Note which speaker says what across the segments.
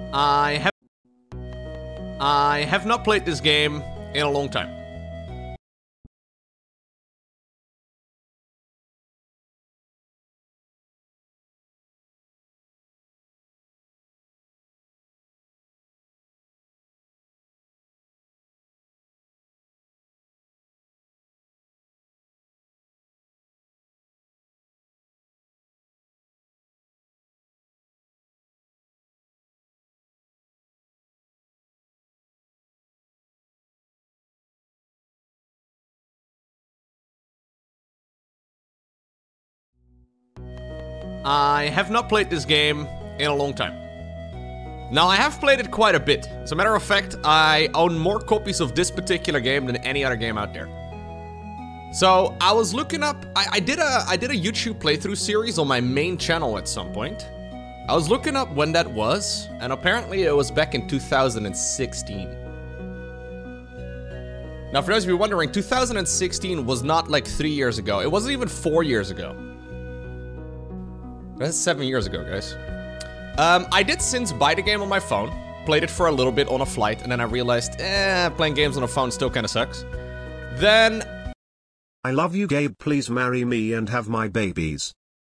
Speaker 1: I have not played this game in a long time. I have not played this game in a long time. Now, I have played it quite a bit. As a matter of fact, I own more copies of this particular game than any other game out there. So, I was looking up... I did a YouTube playthrough series on my main channel at some point. I was looking up when that was, and apparently it was back in 2016. Now, for those of you wondering, 2016 was not like 3 years ago. It wasn't even 4 years ago. That's 7 years ago, guys. I did since buy the game on my phone, played it for a little bit on a flight, and then I realized, playing games on a phone still kind of sucks. Then...
Speaker 2: I love you, Gabe, please marry me and have my babies.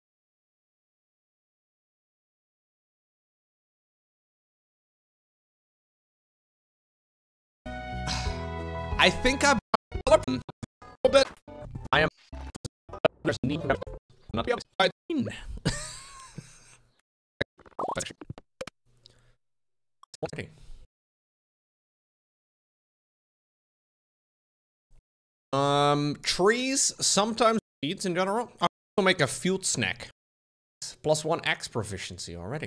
Speaker 1: I think I'm a little bit... I am... not the upside. Trees, sometimes seeds in general. I also make a field snack. +1 axe proficiency already.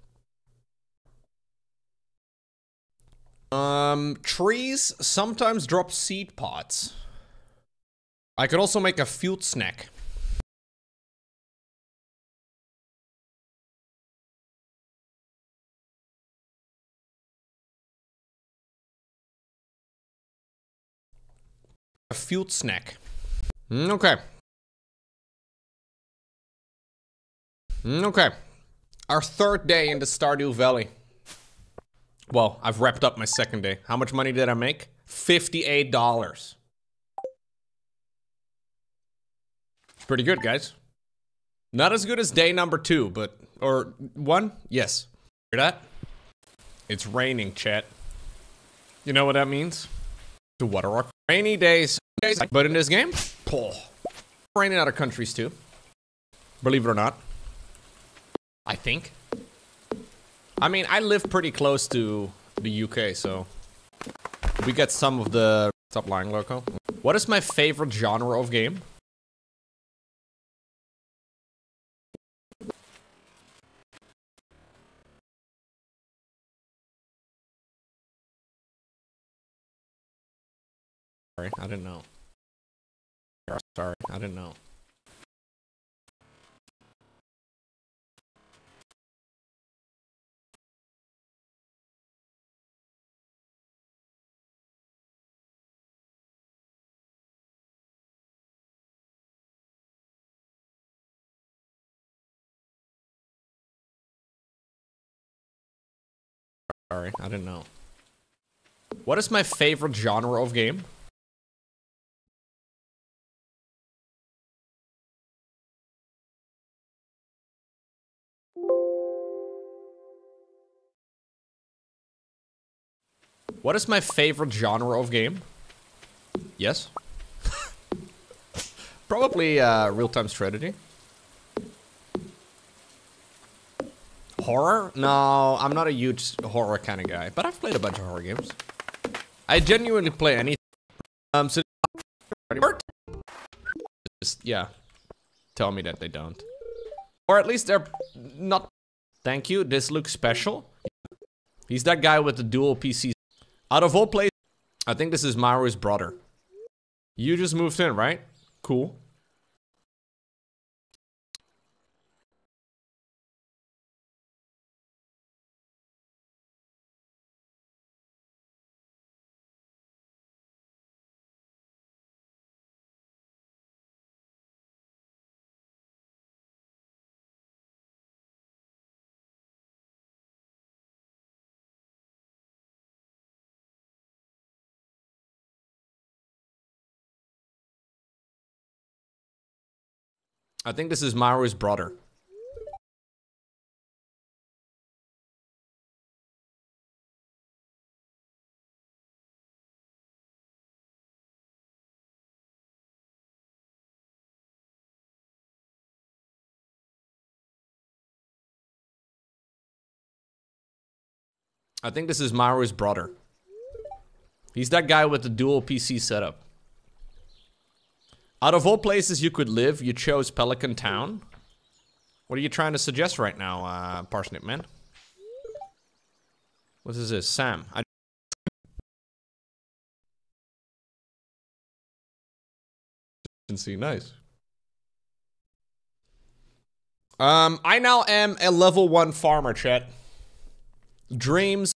Speaker 1: Trees sometimes drop seed pods. I could also make a field snack. A field snack. Okay. Okay. Our third day in the Stardew Valley. Well, I've wrapped up my second day. How much money did I make? $58. Pretty good, guys. Not as good as day number 2, but... Or 1? Yes. Hear that? It's raining, chat. You know what that means? To water our rainy days. But in this game, rain in other countries too. Believe it or not. I think. I mean, I live pretty close to the UK, so we get some of the... Stop lying, Lowko. What is my favorite genre of game? Sorry, I didn't know. Sorry, I didn't know. Sorry, I didn't know. What is my favorite genre of game? What is my favorite genre of game? Yes. Probably real-time strategy. Horror? No, I'm not a huge horror kind of guy, but I've played a bunch of horror games. I genuinely play anything. So just, yeah, tell me that they don't. Or at least they're not. Thank you, this looks special. He's that guy with the dual PCs. Out of all places, I think this is Maru's brother. You just moved in, right? Cool. I think this is Maru's brother. I think this is Maru's brother. He's that guy with the dual PC setup. Out of all places you could live, you chose Pelican Town. What are you trying to suggest right now, Parsnip Man? What is this? Sam. See, nice. I now am a level 1 farmer, chat. Dreams.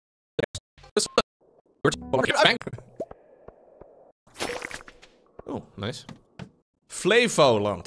Speaker 1: Oh, nice. Flevoland.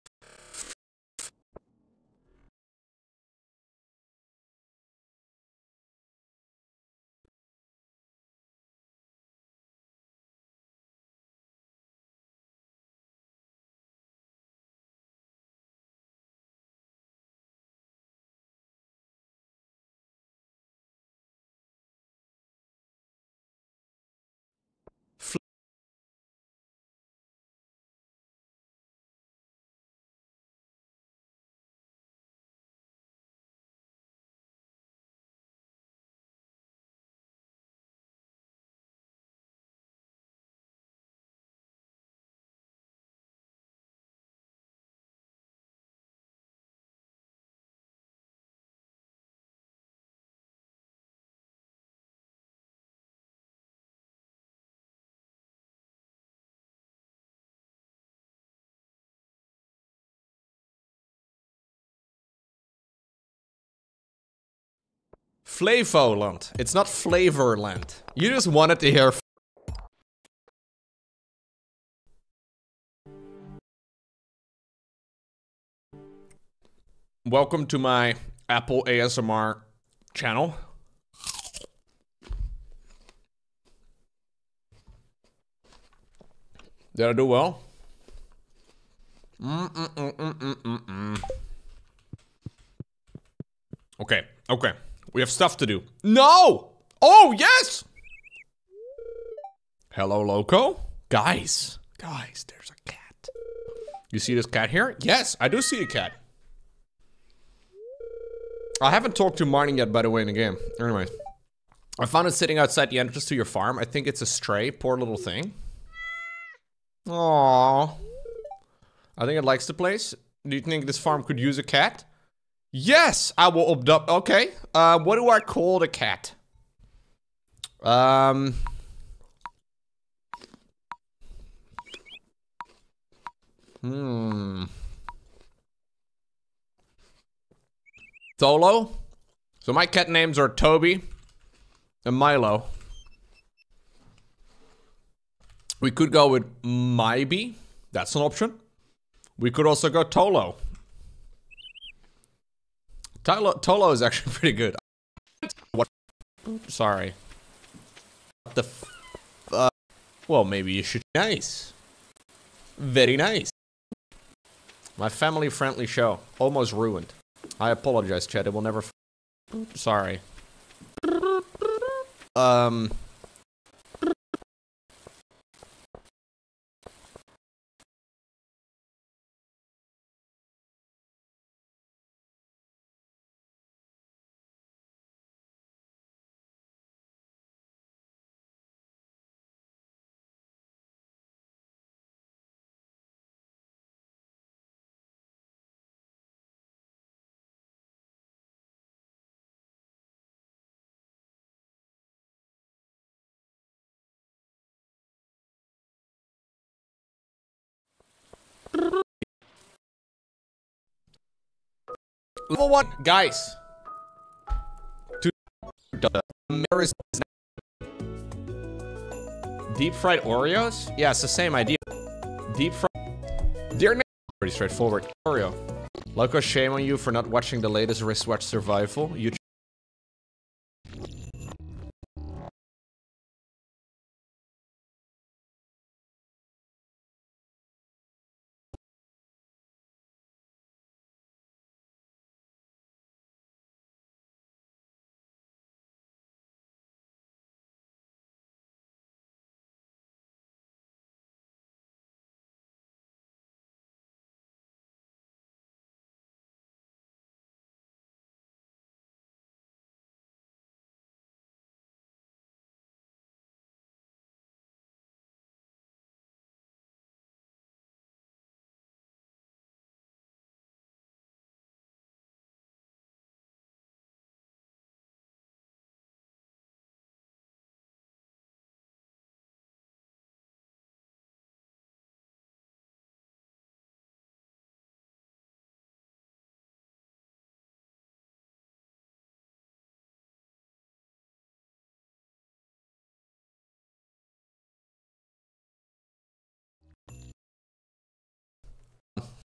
Speaker 1: Flavoland. It's not Flavorland. You just wanted to hear. Welcome to my Apple ASMR channel. Did I do well? Okay, okay. We have stuff to do. No! Oh, yes! Hello, Lowko? Guys, there's a cat. You see this cat here? Yes, I do see a cat. I haven't talked to Martin yet, by the way, in the game. Anyways. I found it sitting outside the entrance to your farm. I think it's a stray. Poor little thing. Aww. I think it likes the place. Do you think this farm could use a cat? Yes, I will adopt. Okay. What do I call the cat? Tolo. So my cat names are Toby and Milo. We could go with Maybe. That's an option. We could also go Tolo. Tolo is actually pretty good. What? Sorry. What the f well, maybe you should. Nice. Very nice. My family-friendly show. Almost ruined. I apologize, Chad. It will never. Sorry. Level 1, guys. Deep fried Oreos? Yeah, it's the same idea. Deep fried. Dear, pretty straightforward. Oreo. Lowko, shame on you for not watching the latest wristwatch survival. You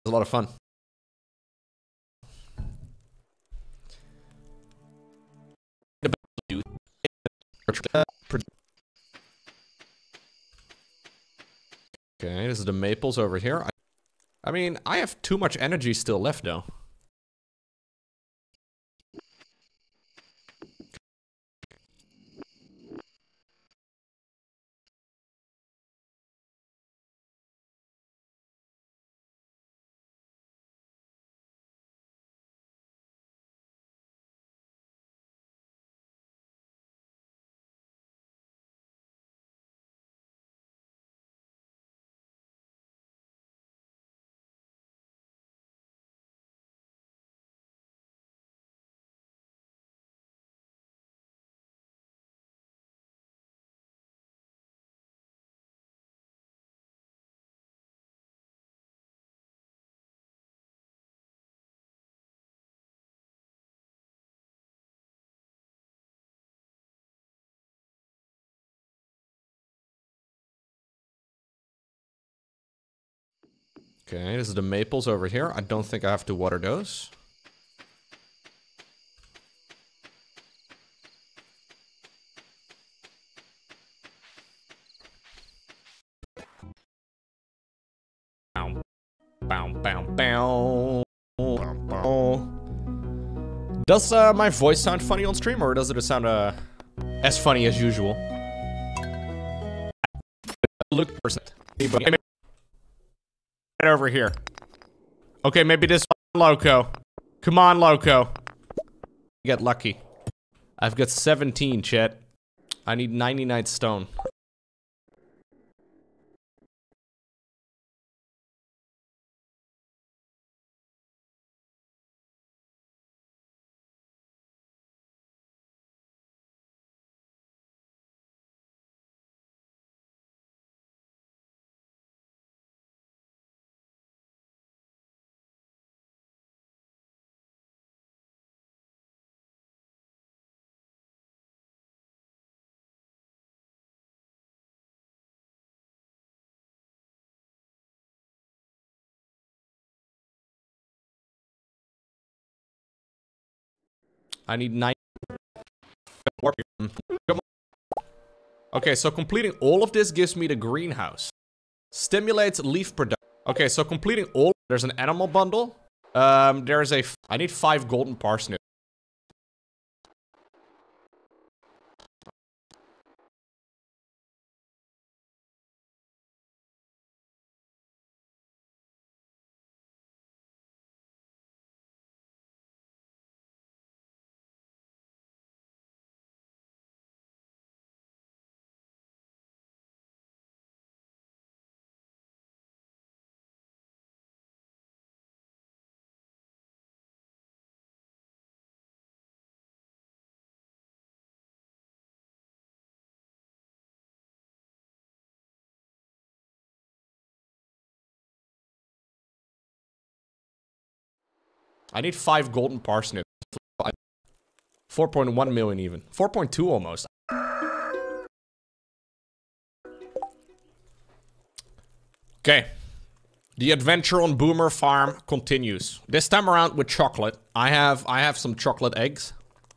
Speaker 1: a lot of fun. Okay, this is the maples over here. I mean, I have too much energy still left, though. Okay, this is the maples over here. I don't think I have to water those. Bow, bow, bow, bow. Does my voice sound funny on stream, or does it sound as funny as usual? Look, person. Right over here. Okay, maybe this Lowko. Come on, Lowko. Get lucky. I've got 17, chat. I need 99 stone. I need 9. Okay, so completing all of this gives me the greenhouse. Stimulates leaf production. Okay, so completing all... There's an animal bundle. There's a... I need 5 golden parsnips. I need 5 golden parsnips. 4.1 million even. 4.2 almost. Okay. The adventure on Boomer Farm continues. This time around with chocolate. I have some chocolate eggs.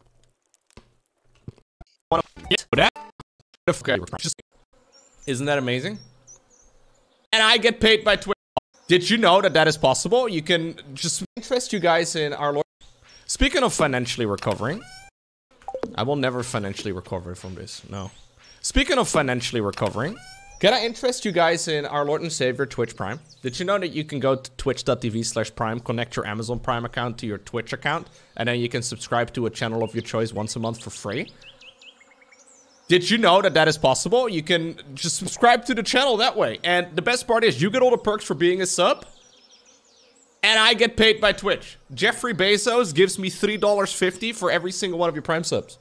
Speaker 1: Isn't that amazing? And I get paid by Twitch. Did you know that that is possible? You can just interest you guys in our Lord. Speaking of financially recovering, I will never financially recover from this. No. Speaking of financially recovering, can I interest you guys in our Lord and Savior Twitch Prime? Did you know that you can go to twitch.tv/prime, connect your Amazon Prime account to your Twitch account, and then you can subscribe to a channel of your choice once a month for free? Did you know that that is possible? You can just subscribe to the channel that way. And the best part is you get all the perks for being a sub. And I get paid by Twitch. Jeffrey Bezos gives me $3.50 for every single one of your Prime subs.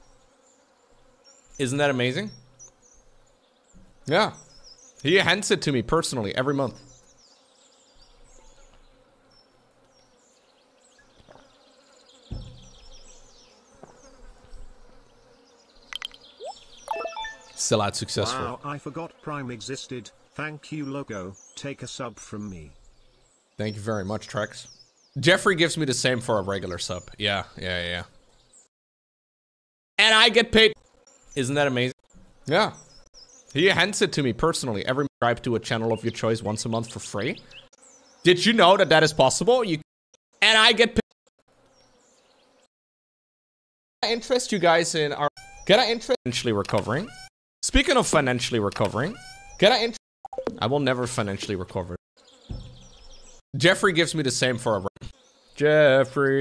Speaker 1: Isn't that amazing? Yeah. He hands it to me personally every month. Still out successful.
Speaker 2: Wow, I forgot Prime existed. Thank you, Lowko. Take a sub from me.
Speaker 1: Thank you very much, Trex. Jeffrey gives me the same for a regular sub. Yeah. And I get paid. Isn't that amazing? Yeah. He hands it to me personally. Every subscribe to a channel of your choice once a month for free. Did you know that that is possible? And I get paid. Can I interest you guys in our... Can I interest... Financially recovering. Speaking of financially recovering, can I interest... I will never financially recover. Jeffrey gives me the same for a... Jeffrey.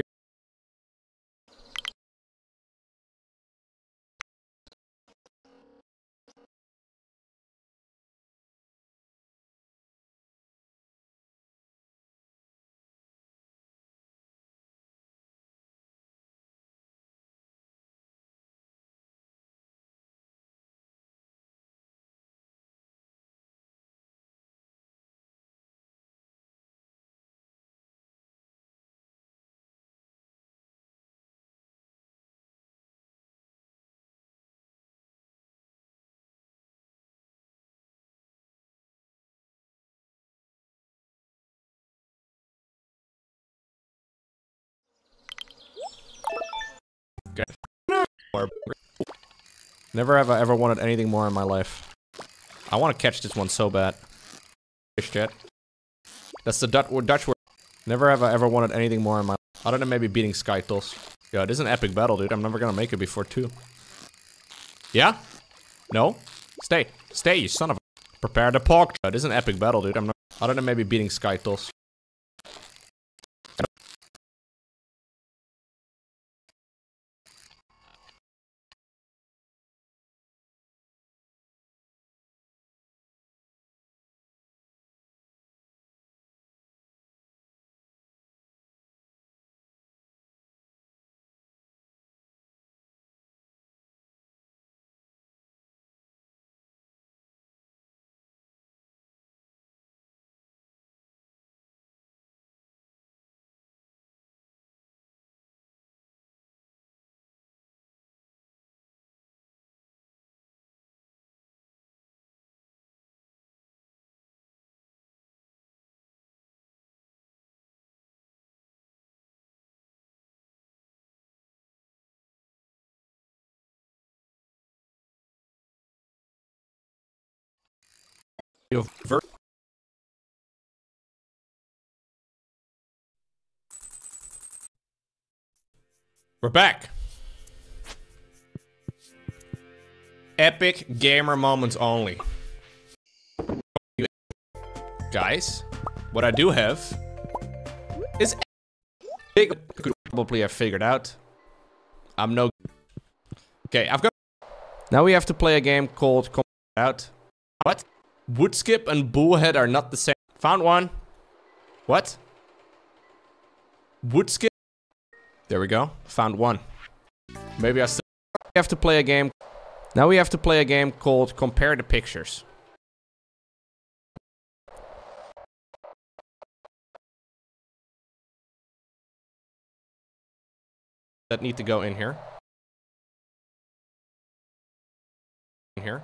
Speaker 1: Never have I ever wanted anything more in my life. I want to catch this one so bad. Fish jet. That's the Dutch word. Never have I ever wanted anything more in my life. Other than maybe beating Skytles. Yeah, it is an epic battle, dude. I'm never gonna make it before 2. Yeah? No? Stay. Stay, you son of a... Prepare the pork. It is an epic battle, dude. I'm not... Other than maybe beating Skytles. We're back. Epic gamer moments only. Guys, what I do have is big. Could probably have figured out. I'm no. Okay, I've got. Now we have to play a game called Out. What? Woodskip and Bullhead are not the same. Found one. What? Woodskip. There we go. Found one. Maybe I still have to play a game. Now we have to play a game called Compare the Pictures. That need to go in here. In here.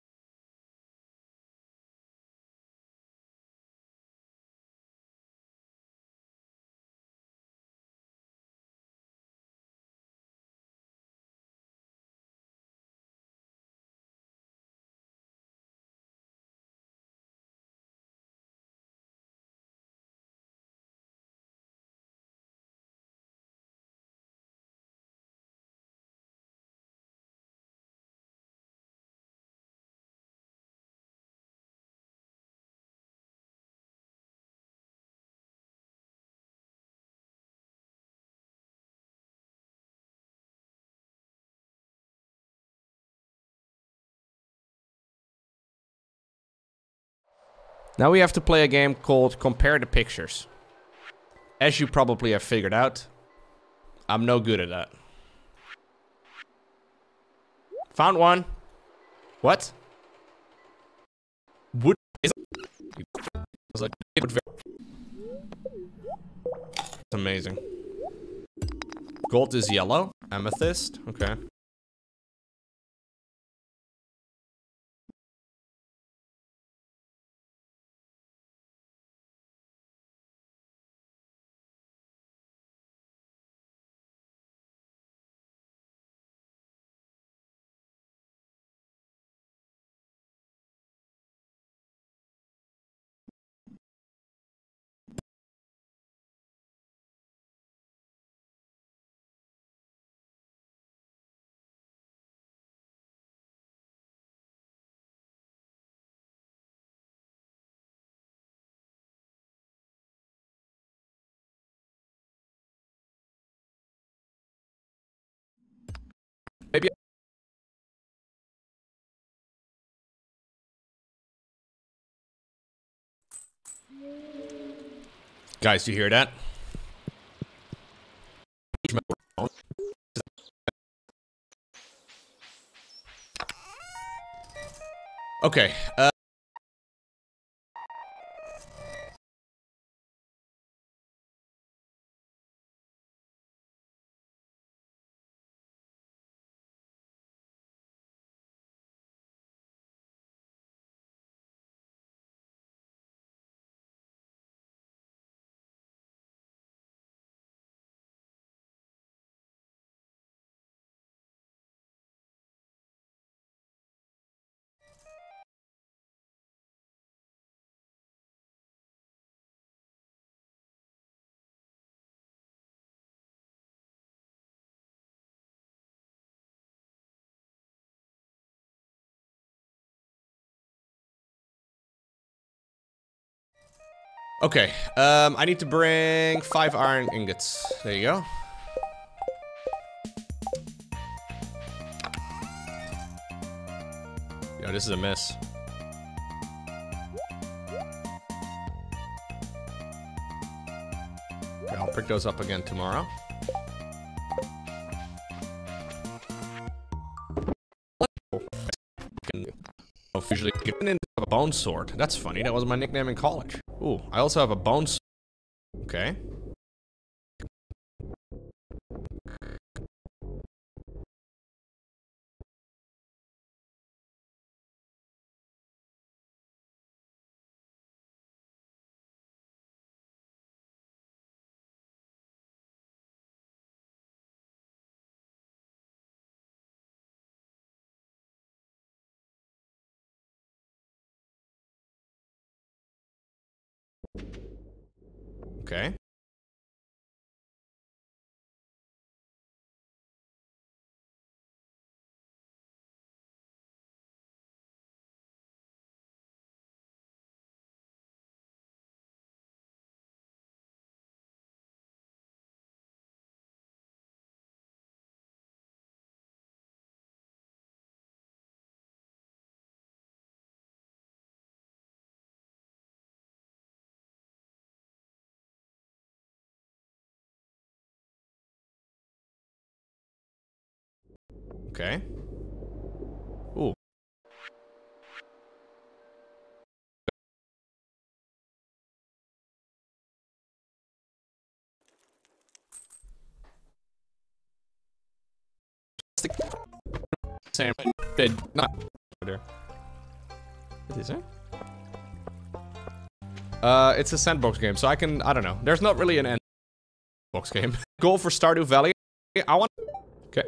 Speaker 1: Now we have to play a game called Compare the Pictures. As you probably have figured out, I'm no good at that. Found one. What? Wood is... It's amazing. Gold is yellow. Amethyst. Okay. Guys, do you hear that? Okay, okay, I need to bring 5 iron ingots. There you go. Yo, this is a mess. Okay, I'll pick those up again tomorrow. Usually getting into a bone sword. That's funny. That was my nickname in college. Ooh, I also have a bone sword. Okay. Okay. Okay. Ooh. Same. Not there. What is it? It's a sandbox game, so I don't know. There's not really an end box game. Goal for Stardew Valley. I want. Okay.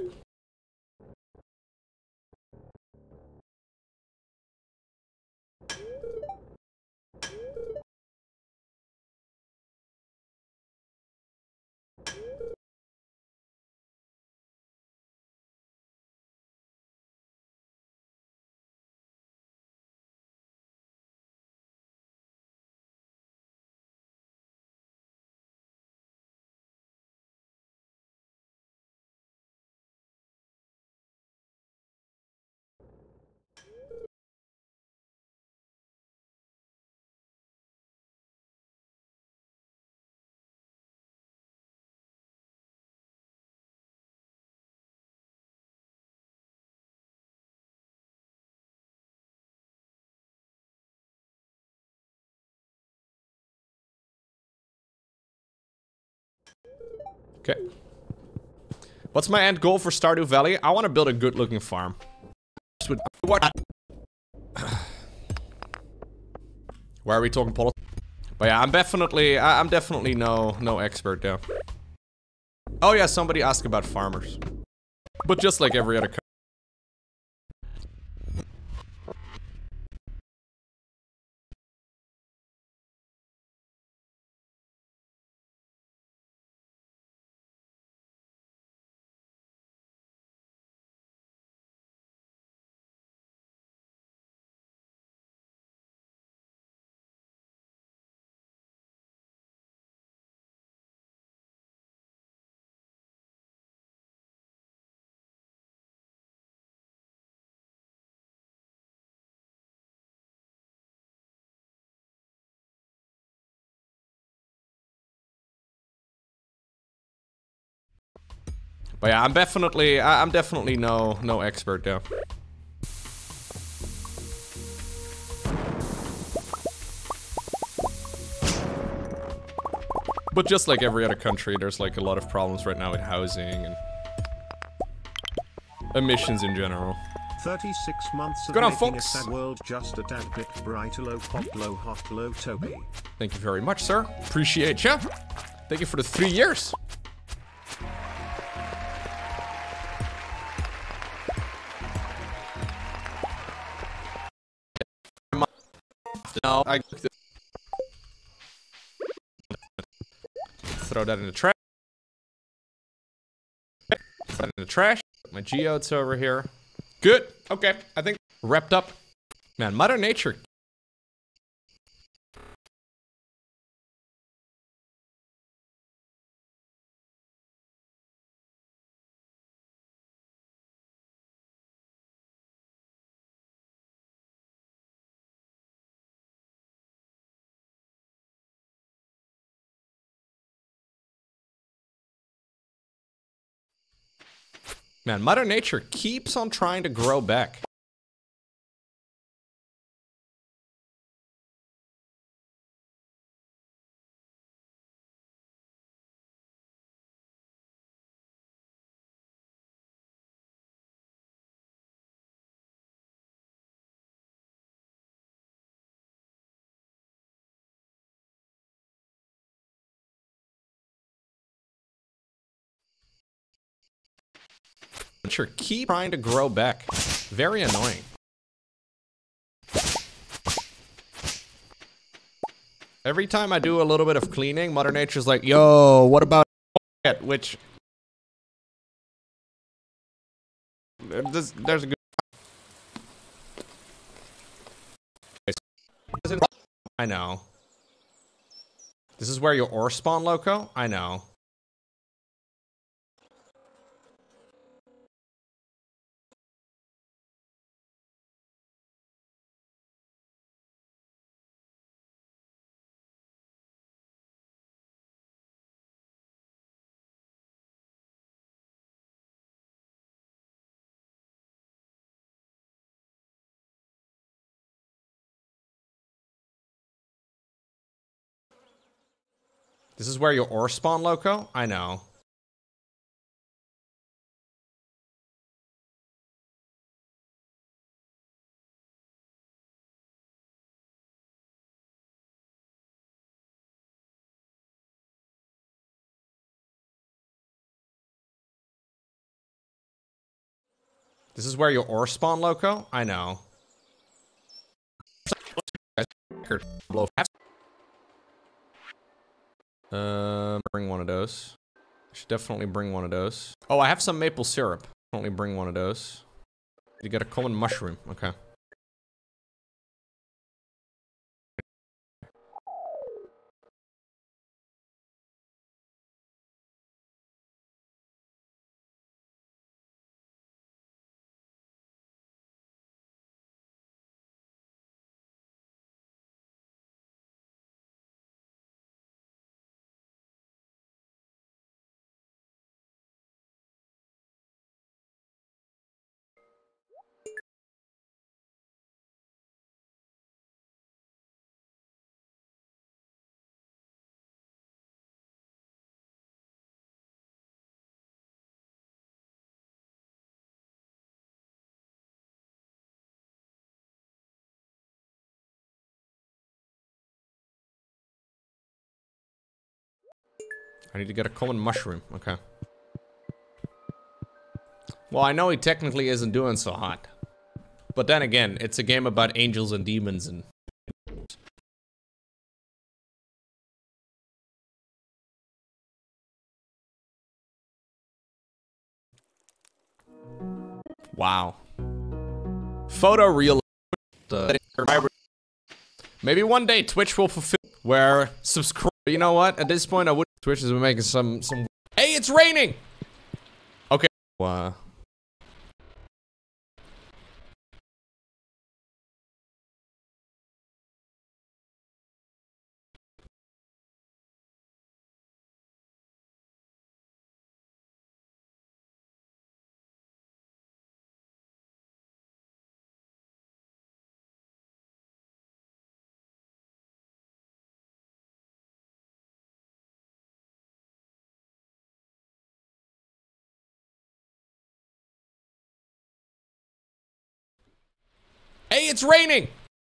Speaker 1: Okay. What's my end goal for Stardew Valley? I want to build a good-looking farm. What? Why are we talking politics? But yeah, I'm definitely no expert though. Oh yeah, somebody asked about farmers, but just like every other. But yeah, I'm definitely no expert though. But just like every other country, there's like a lot of problems right now with housing and emissions in general.
Speaker 2: 36 months of
Speaker 1: Good on,
Speaker 2: making
Speaker 1: folks.
Speaker 2: a sad world just a tad bit brighter. Low pop, low hot, low Toby.
Speaker 1: Thank you very much, sir. Appreciate ya. Thank you for the 3 years. No, I throw that in the trash. Throw that in the trash. My geodes over here. Good. Okay. I think wrapped up. Man, Mother Nature. Man, Mother Nature keeps on trying to grow back. Nature keep trying to grow back. Very annoying. Every time I do a little bit of cleaning, Mother Nature's like, yo, what about it? Which there's a good I know. This is where your ore spawn, Lowko? I know. This is where your ore spawn, Lowko? I know. This is where your ore spawn, Lowko? I know. Bring one of those. Should definitely bring one of those. Oh, I have some maple syrup. Definitely bring one of those. You got a common mushroom. Okay. I need to get a common mushroom. Okay. Well, I know he technically isn't doing so hot. But then again, it's a game about angels and demons and... Wow. Photoreal. Maybe one day Twitch will fulfill where subscribe. You know what? At this point, I would. Twitch is making some. Hey, it's raining. Okay. Wow. Hey, it's raining!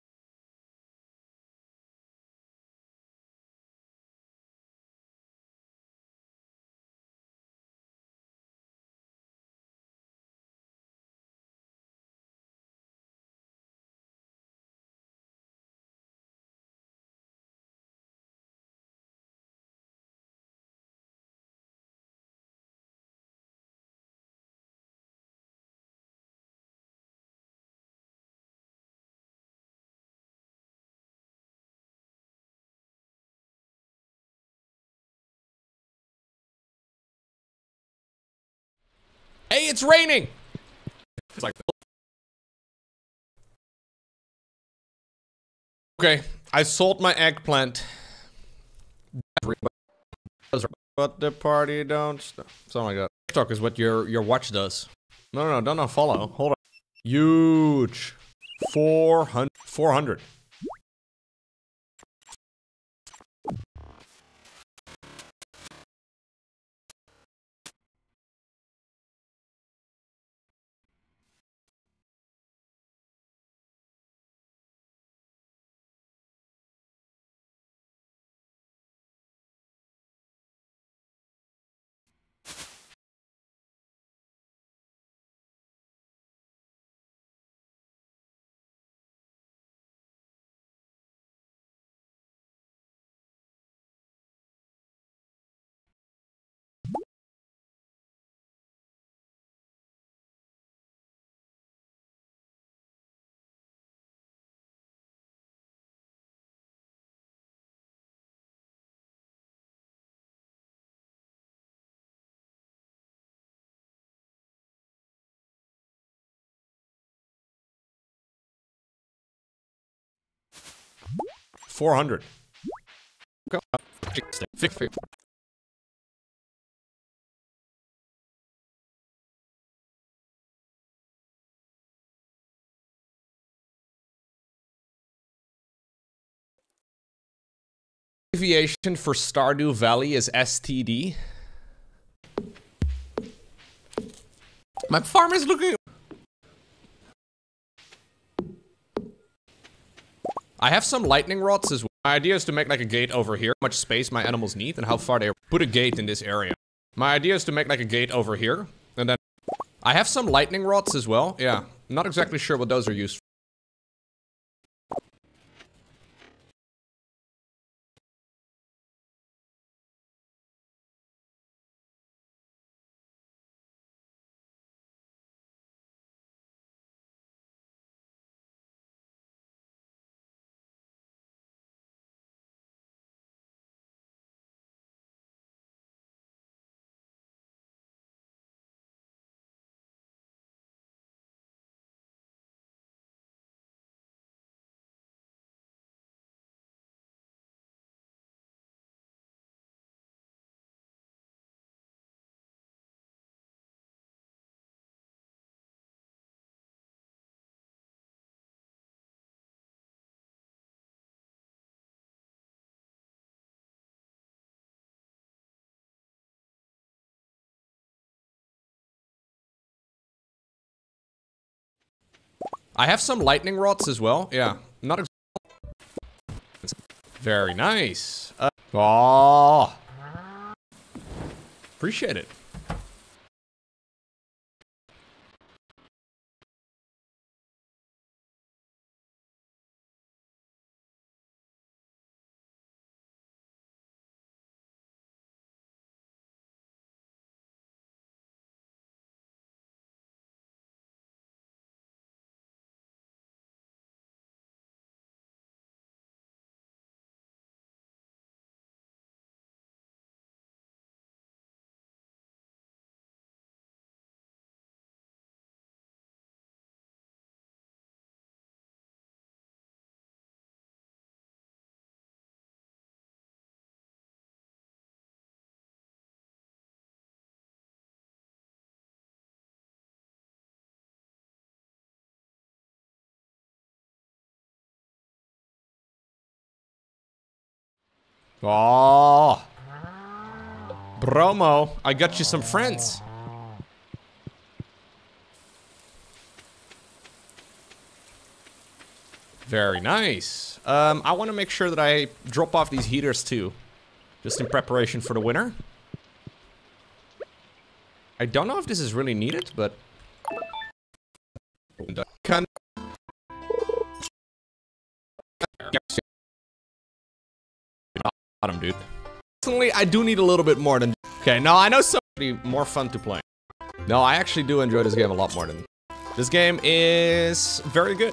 Speaker 1: Hey, it's raining! It's like, okay, I sold my eggplant. But the party don't stop. Something like that. TikTok is what your watch does. No, don't unfollow. Hold on. Huge. 400. 400. $400. Abbreviation for Stardew Valley is STD. My farm is looking. I have some lightning rods as well. My idea is to make like a gate over here. How much space my animals need and how far they put a gate in this area. My idea is to make like a gate over here. And then I have some lightning rods as well. Yeah, not exactly sure what those are used for. I have some lightning rods as well. Yeah, not very nice. Oh, appreciate it. Oh, Bromo, I got you some friends. Very nice. I want to make sure that I drop off these heaters too. Just in preparation for the winter. I don't know if this is really needed, but... Bottom, dude. Personally, I do need a little bit more than... Okay, no, I know something more fun to play. No, I actually do enjoy this game a lot more than... This game is very good.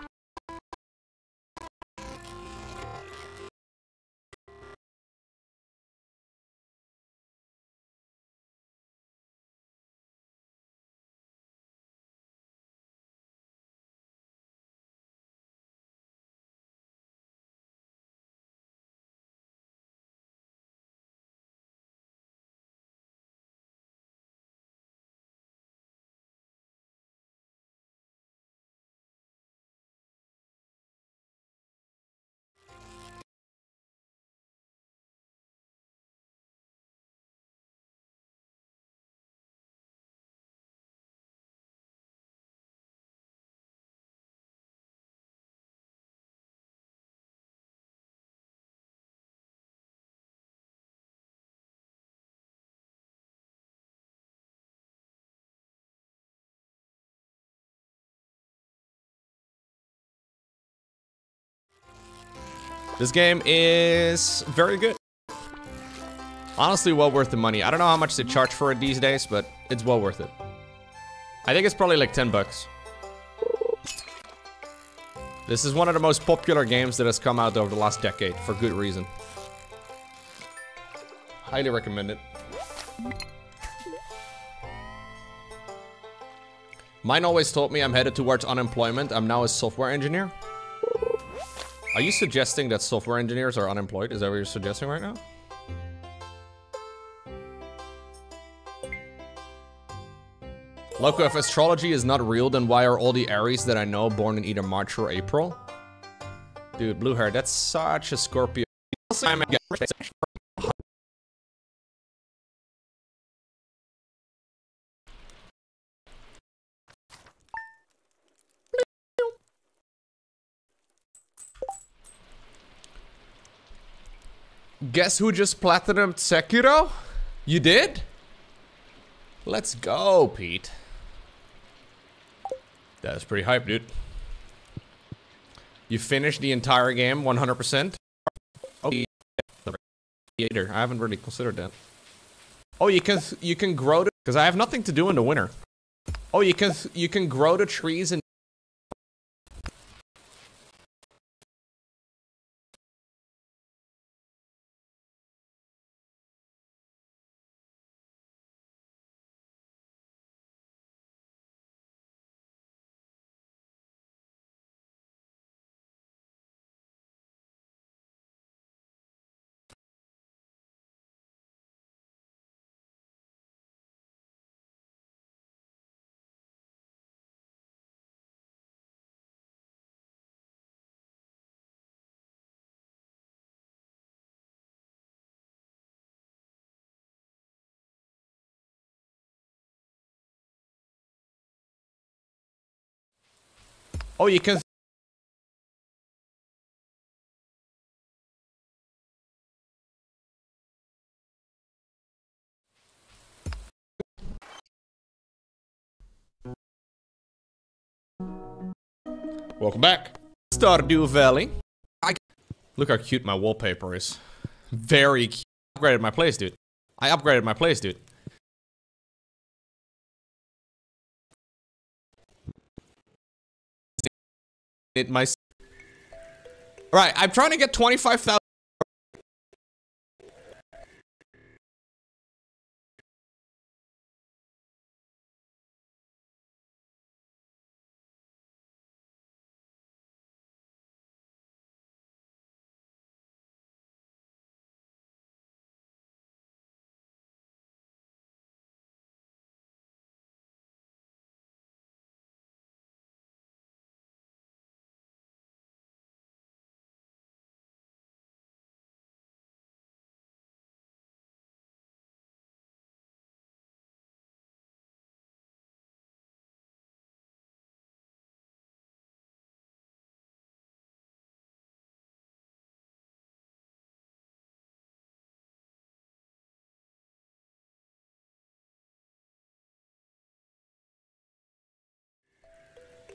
Speaker 1: This game is very good. Honestly, well worth the money. I don't know how much they charge for it these days, but it's well worth it. I think it's probably like 10 bucks. This is one of the most popular games that has come out over the last decade, for good reason. Highly recommend it. Mine always told me I'm headed towards unemployment. I'm now a software engineer. Are you suggesting that software engineers are unemployed? Is that what you're suggesting right now? Lowko, if astrology is not real, then why are all the Aries that I know born in either March or April? Dude, blue hair, that's such a Scorpio. Guess who just platinumed Sekiro? You did? Let's go, Pete. That was pretty hype, dude. You finished the entire game 100%? Oh, I haven't really considered that. Oh, you can grow because I have nothing to do in the winter. Oh, you can grow the trees and oh, you can. Welcome back. Stardew Valley. Look how cute my wallpaper is. Very cute. I upgraded my place, dude. I upgraded my place, dude. Right, I'm trying to get 25,000.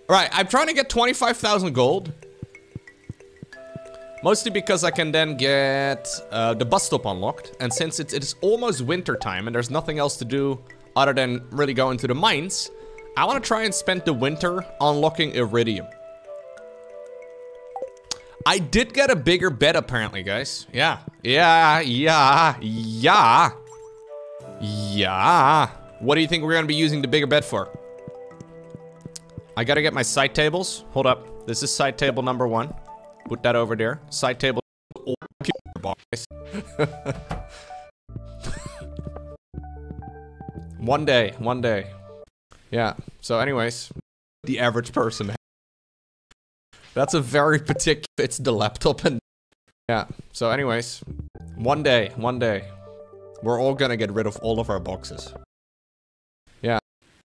Speaker 1: Alright, I'm trying to get 25,000 gold. Mostly because I can then get the bus stop unlocked. And since it is almost winter time and there's nothing else to do other than really go into the mines, I want to try and spend the winter unlocking Iridium. I did get a bigger bed apparently, guys. Yeah. What do you think we're going to be using the bigger bed for? I got to get my side tables. Hold up. This is side table number 1. Put that over there. Side table. One day. Yeah. So anyways, the average person. That's a very particular, it's the laptop and yeah. So anyways, one day, we're all gonna get rid of all of our boxes. Yeah.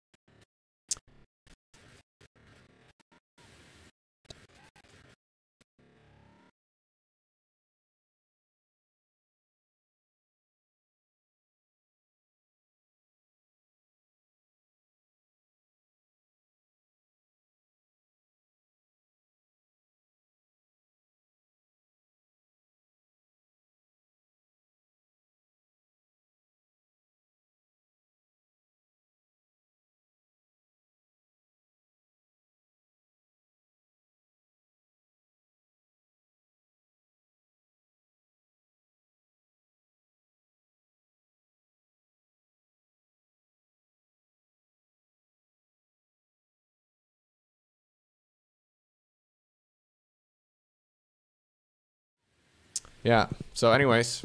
Speaker 1: Yeah. So anyways.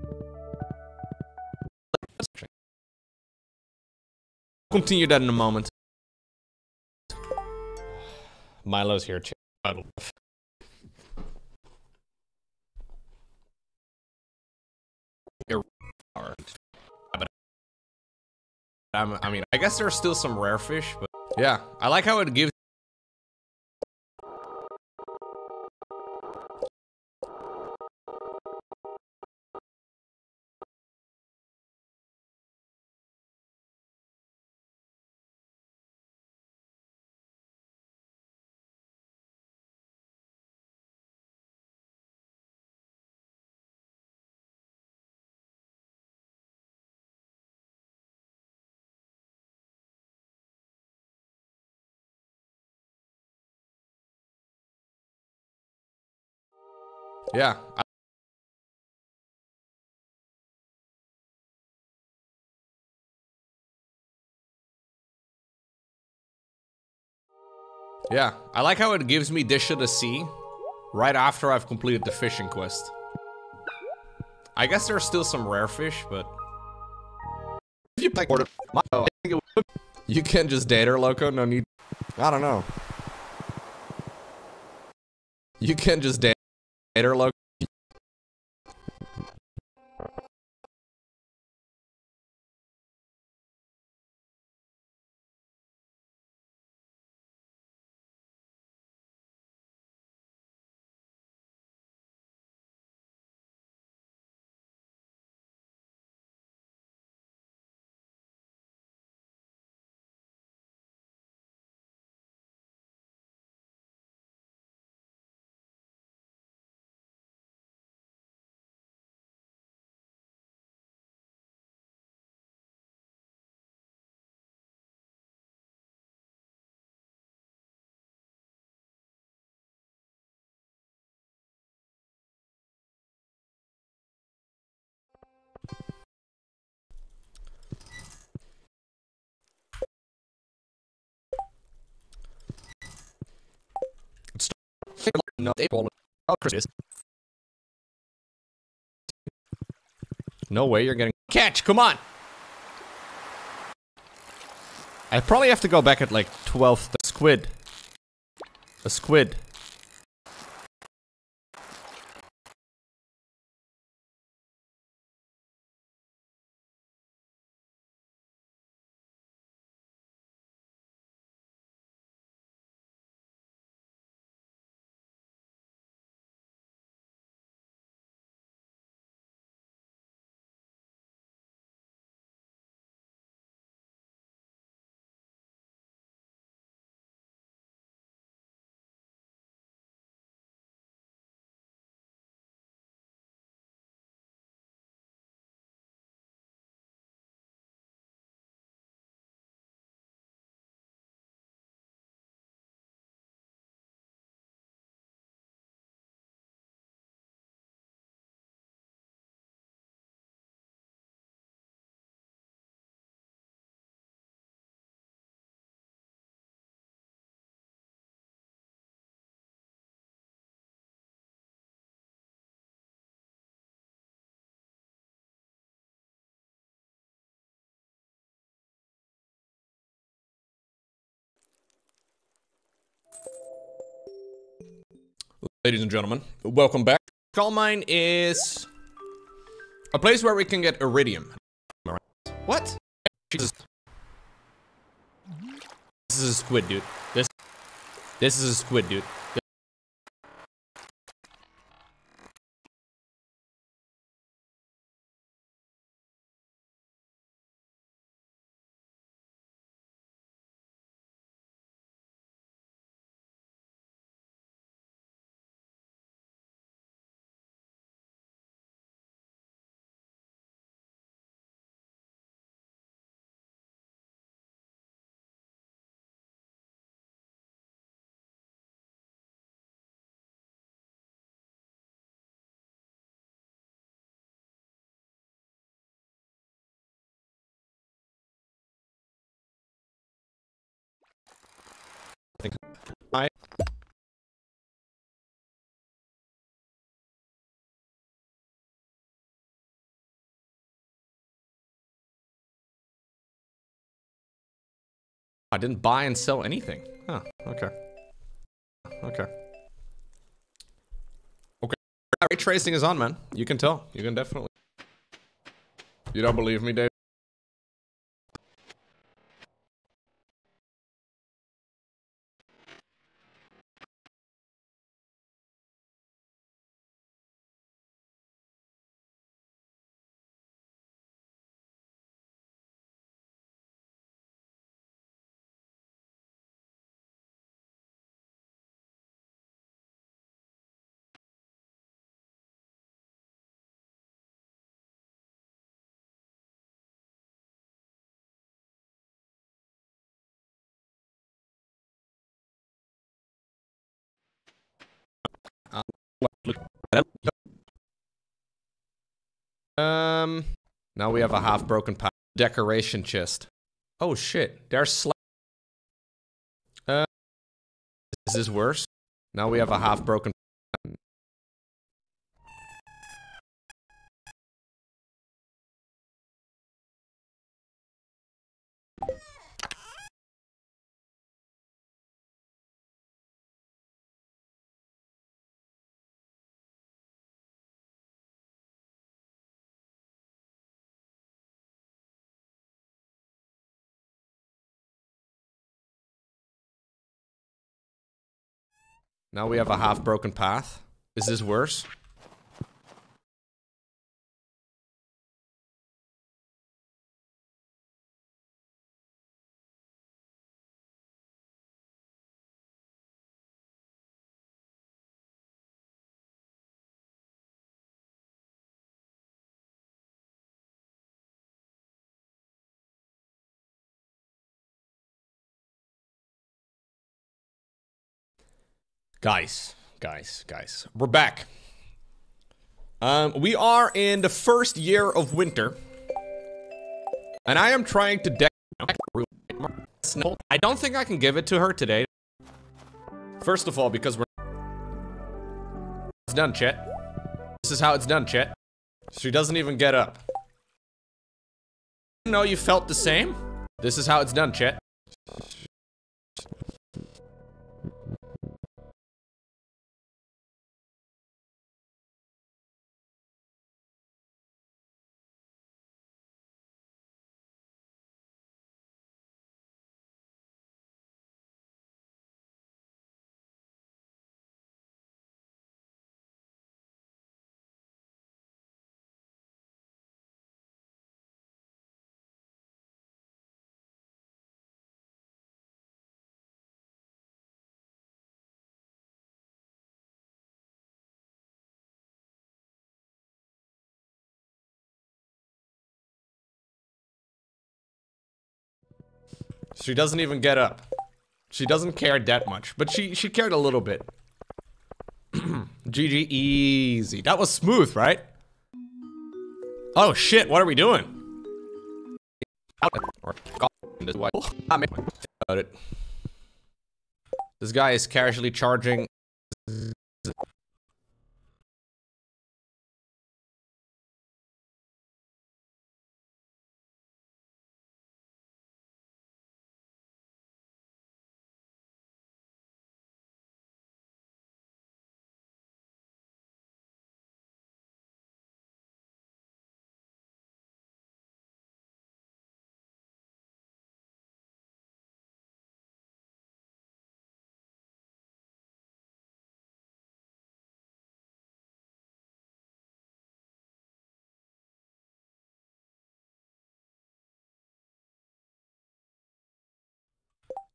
Speaker 1: Continue that in a moment. Milo's here. I mean, I guess there's still some rare fish, but yeah, I like how it gives. Yeah. Yeah, I like how it gives me Dish of the Sea right after I've completed the fishing quest. I guess there's still some rare fish, but if you like order, you can just date her, Lowko. No need. I don't know. You can just date her, Lowko. No way you're getting catch. Come on. I probably have to go back at like 12. Squid. A squid. Ladies and gentlemen, welcome back. Coal mine is a place where we can get iridium. What? Jesus. This is a squid, dude. This is a squid, dude. I didn't buy and sell anything. Huh, okay. Okay. Okay. Ray tracing is on, man. You can tell. You can definitely. You don't believe me, Dave? Now we have a half-broken decoration chest. Oh shit, there's is this worse? Now we have a half-broken. Now we have a half-broken path. Is this worse? Guys, we're back. We are in the first year of winter, and I am trying to deck. I don't think I can give it to her today. First of all, because it's done, chat. This is how it's done, chat. She doesn't even get up. No, you felt the same? This is how it's done, chat. She doesn't even get up. She doesn't care that much, but she cared a little bit. GG easy. That was smooth, right? Oh shit, what are we doing? This guy is casually charging.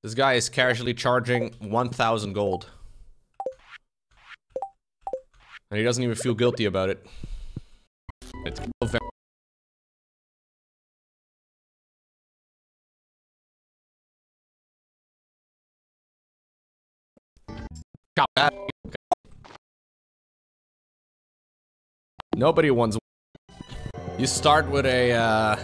Speaker 1: This guy is casually charging 1,000 gold. And he doesn't even feel guilty about it. It's nobody wants. You start with a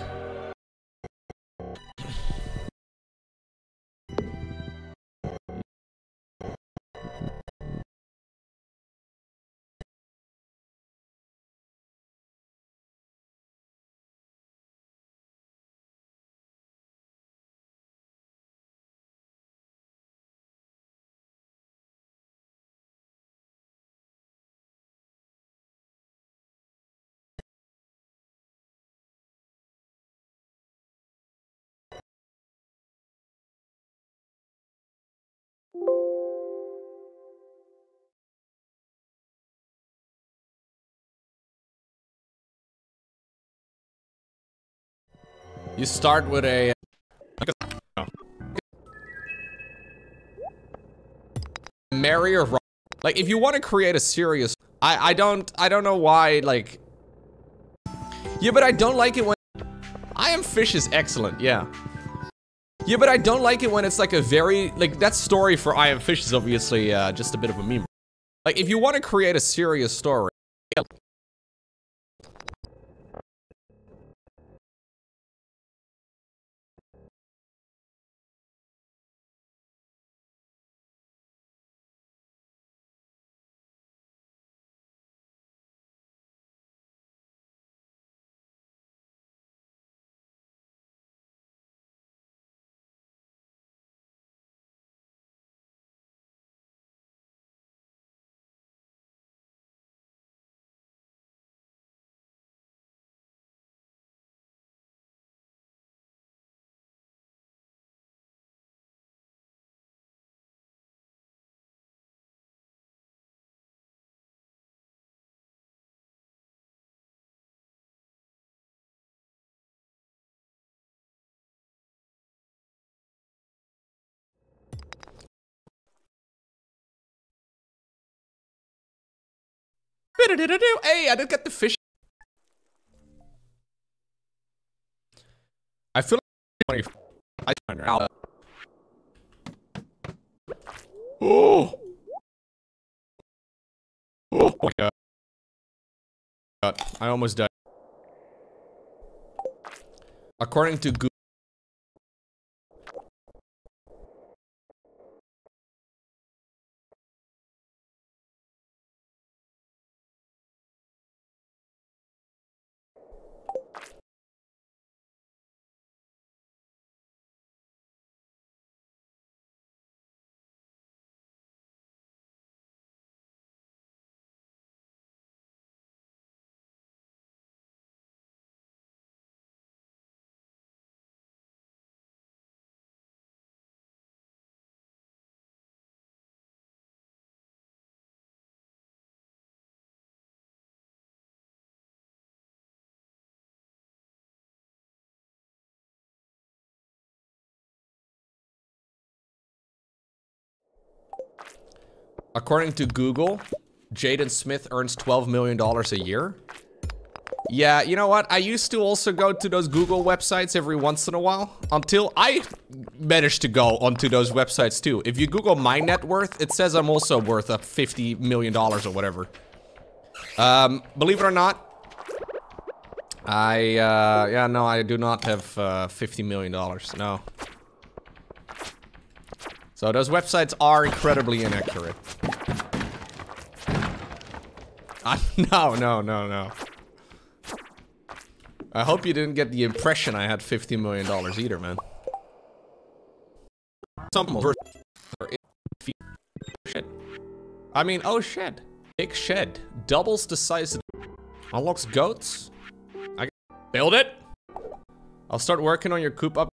Speaker 1: you start with a marry or like if you want to create a serious I don't know why like yeah, but I don't like it when I Am Fish is excellent, yeah. Yeah, but I don't like it when it's like a very like that story for I Am Fish is obviously just a bit of a meme. Like if you want to create a serious story, yeah. Hey, I didn't get the fish. I feel like I find out. Oh. Oh my god. I almost died. According to Google. According to Google, Jaden Smith earns $12 million a year. Yeah, you know what? I used to also go to those Google websites every once in a while. Until I managed to go onto those websites too. If you Google my net worth, it says I'm also worth up $50 million or whatever. Believe it or not, yeah, no, I do not have $50 million, no. So those websites are incredibly inaccurate. No. I hope you didn't get the impression I had $50 million either, man. Shit. I mean, oh shit. Big shed. Doubles the size of... Unlocks goats? I build it? I'll start working on your coop up.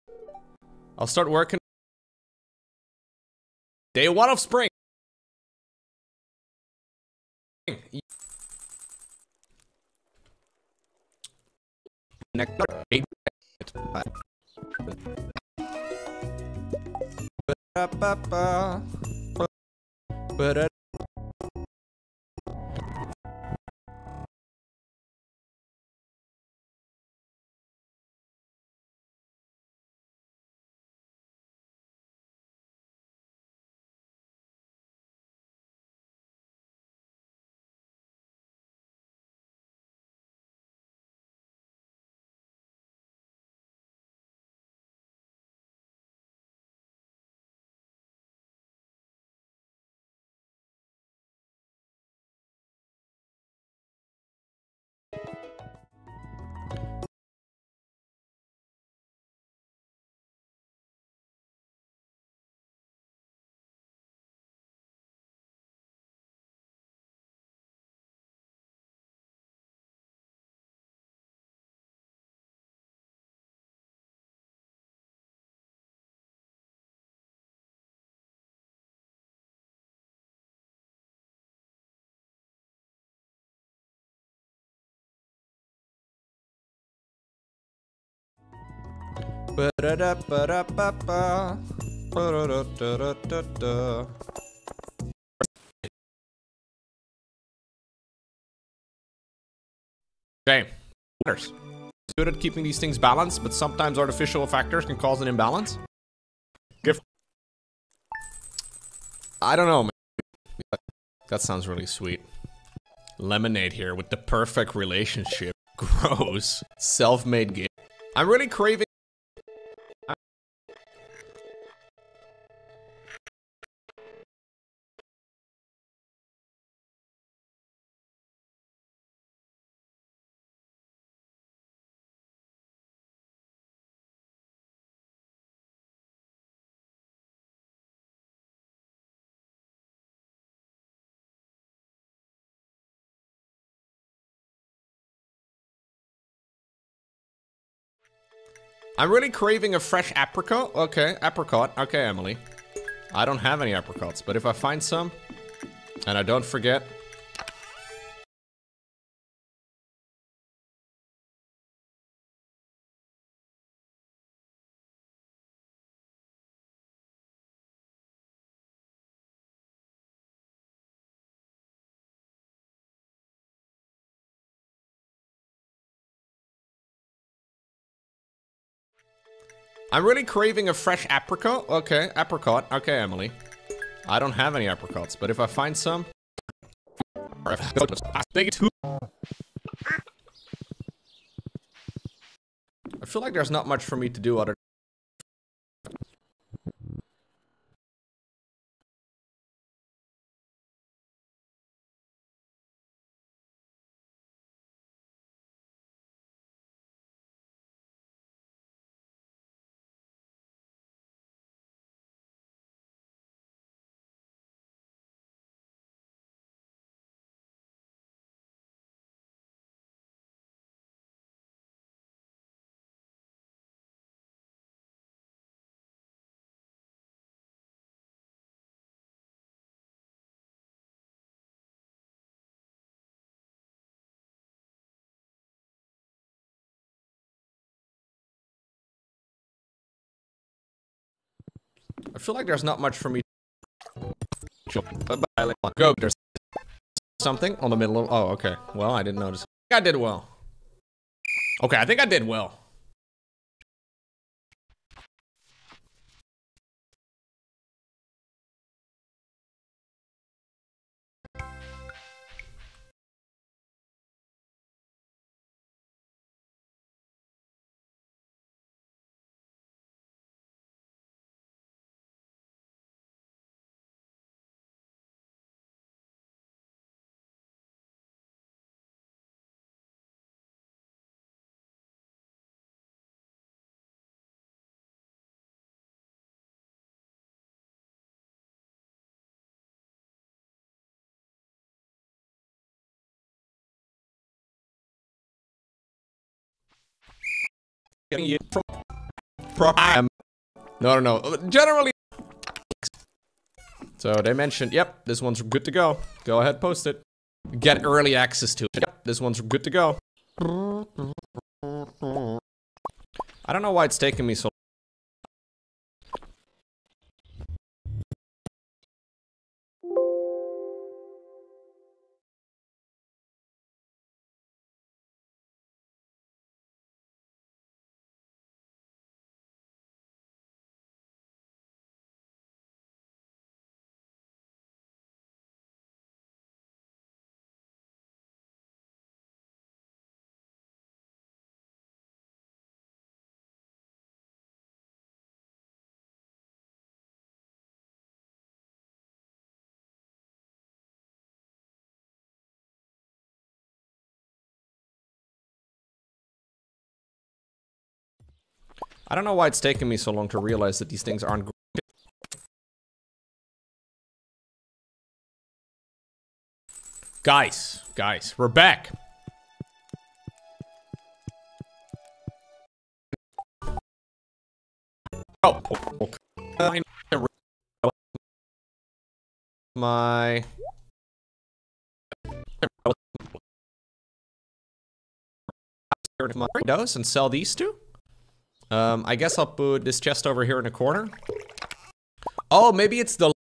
Speaker 1: I'll start working. Day 1 of spring. Next 8. Okay. Matters. Good at keeping these things balanced, but sometimes artificial factors can cause an imbalance. I don't know, man. That sounds really sweet. Lemonade here with the perfect relationship. Gross. Self-made gift. I'm really craving. I'm really craving a fresh apricot. Okay, apricot. Okay, Emily. I don't have any apricots, but if I find some, and I don't forget. I'm really craving a fresh apricot. Okay, apricot. Okay, Emily. I don't have any apricots, but if I find some. I feel like there's not much for me to do other. I feel like there's not much for me. Go. There's something on the middle of. Oh, okay. Well, I didn't notice. I did well. Okay, I think I did well. Getting you from prime. No. Generally. So they mentioned, yep, this one's good to go. Go ahead, post it. Get early access to it. Yep, this one's good to go. I don't know why it's taking me so long. I don't know why it's taking me so long to realize that these things aren't. Guys, we're back. Oh, okay. My windows and sell these two. I guess I'll put this chest over here in the corner. Oh, maybe it's the.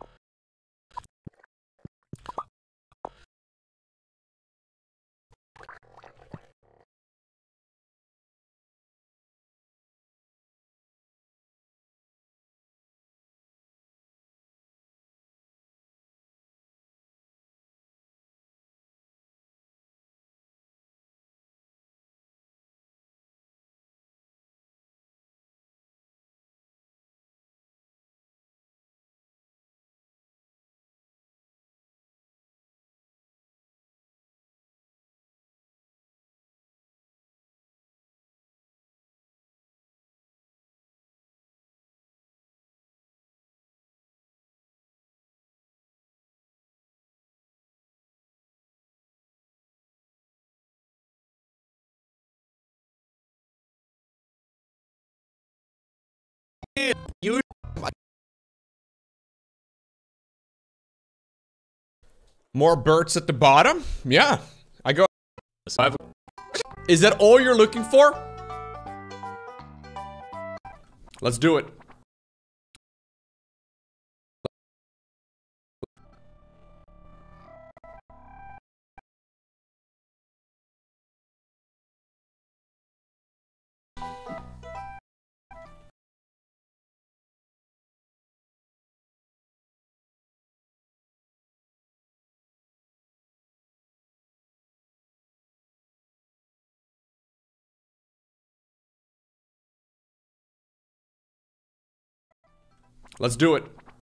Speaker 1: You. More birds at the bottom? Yeah. I go. Is that all you're looking for? Let's do it. Let's do it.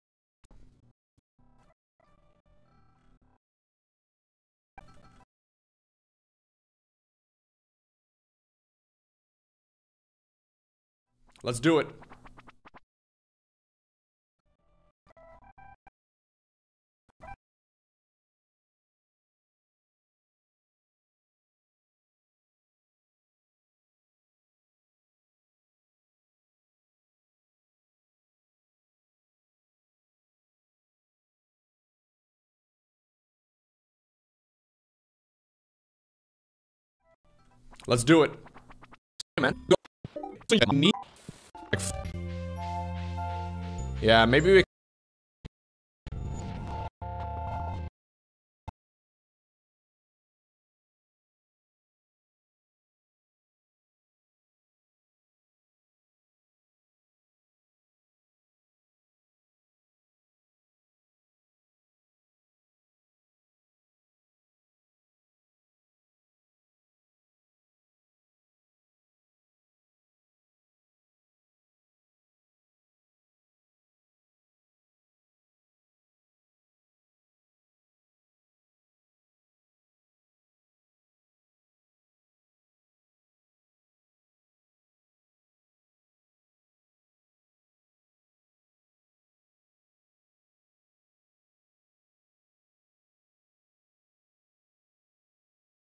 Speaker 1: Let's do it. Let's do it. Man. Yeah, maybe we.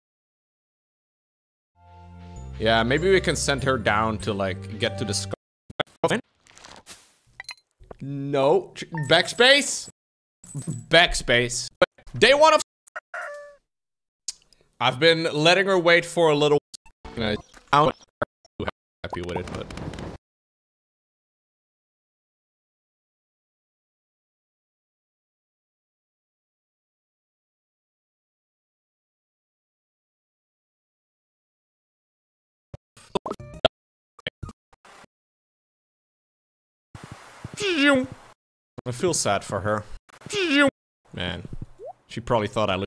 Speaker 1: Yeah, maybe we can send her down to like get to the sky. No. Backspace? Backspace. Day one of... I've been letting her wait for a little... I'm not too happy with it, but... I feel sad for her. Man, she probably thought I looked...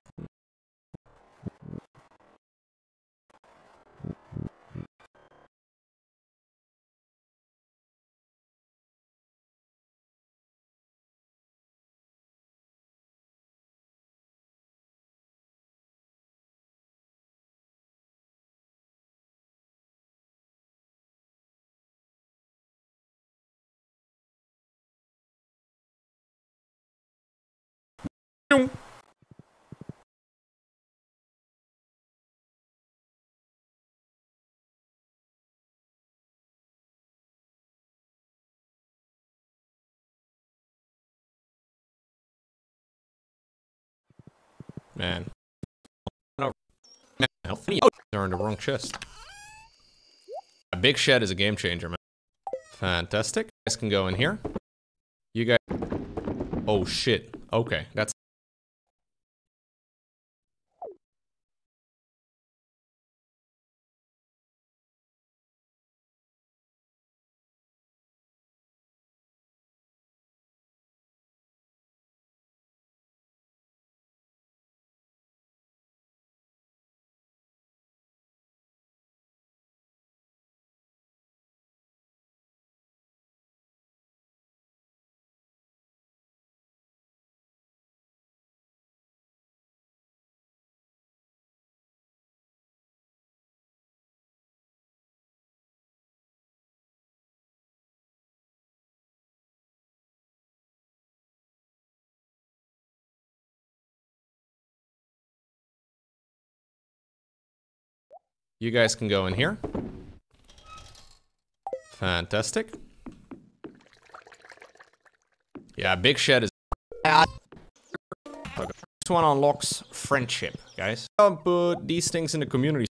Speaker 1: Man. No. Man, they're in the wrong chest. A big shed is a game changer, man. Fantastic. You guys can go in here. You guys... Oh, shit. Okay, that's... You guys can go in here. Fantastic. Yeah, big shed is... Okay. This one unlocks friendship, guys. I'll put these things in the community.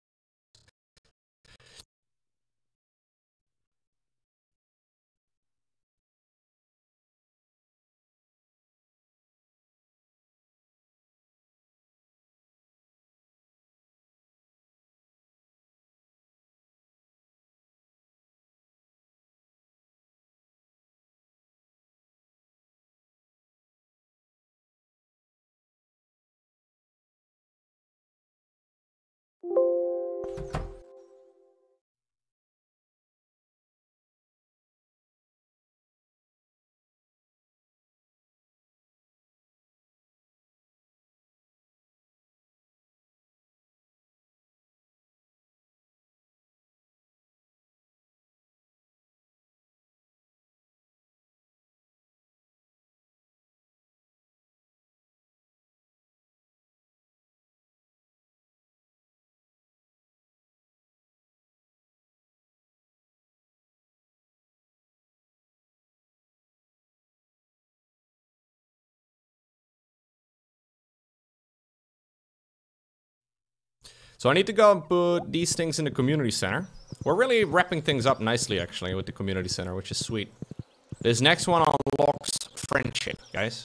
Speaker 1: So I need to go and put these things in the community center. We're really wrapping things up nicely, actually, with the community center, which is sweet. This next one unlocks friendship, guys.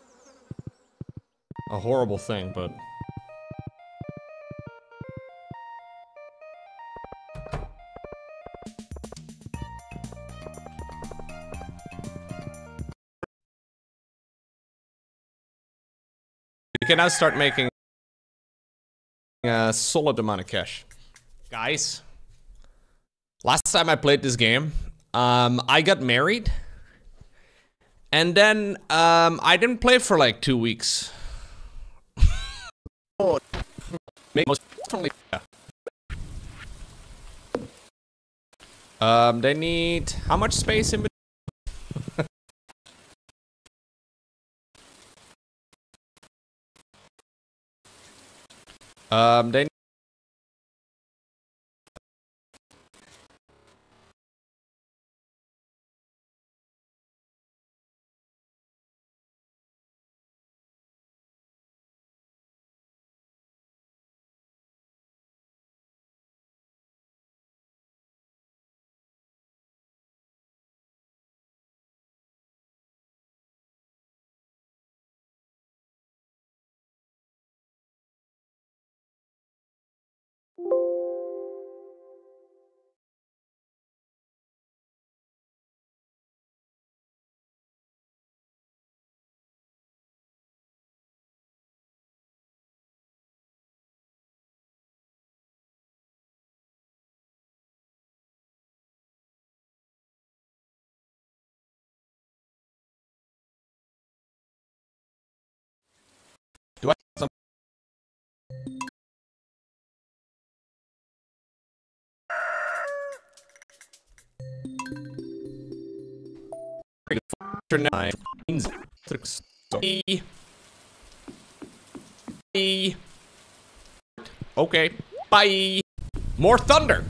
Speaker 1: A horrible thing, but... You can now start making a solid amount of cash. Guys, last time I played this game, I got married. And then, I didn't play for like 2 weeks. Most definitely, yeah. They need... How much space in between? They Okay, bye. More thunder.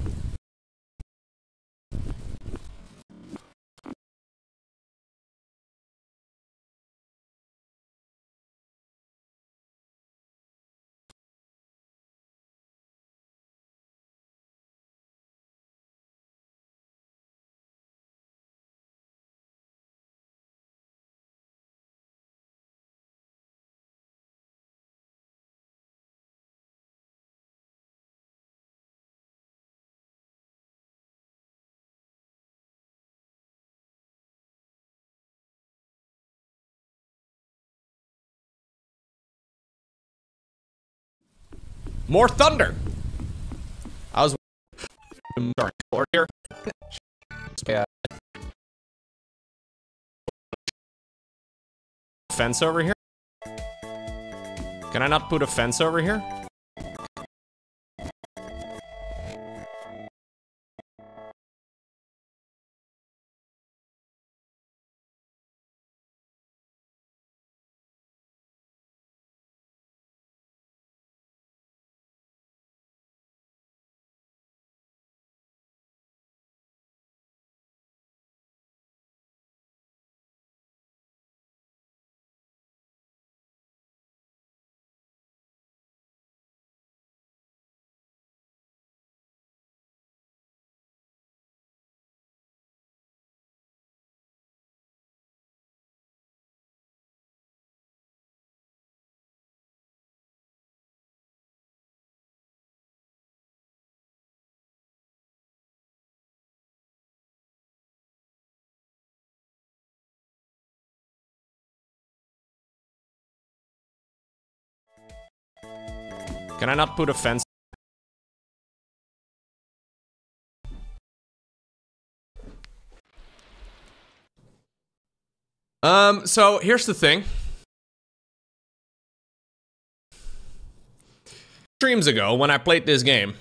Speaker 1: More thunder. I was here. Fence over here. Can I not put a fence over here? Can I not put a fence? So here's the thing. Streams ago when I played this game,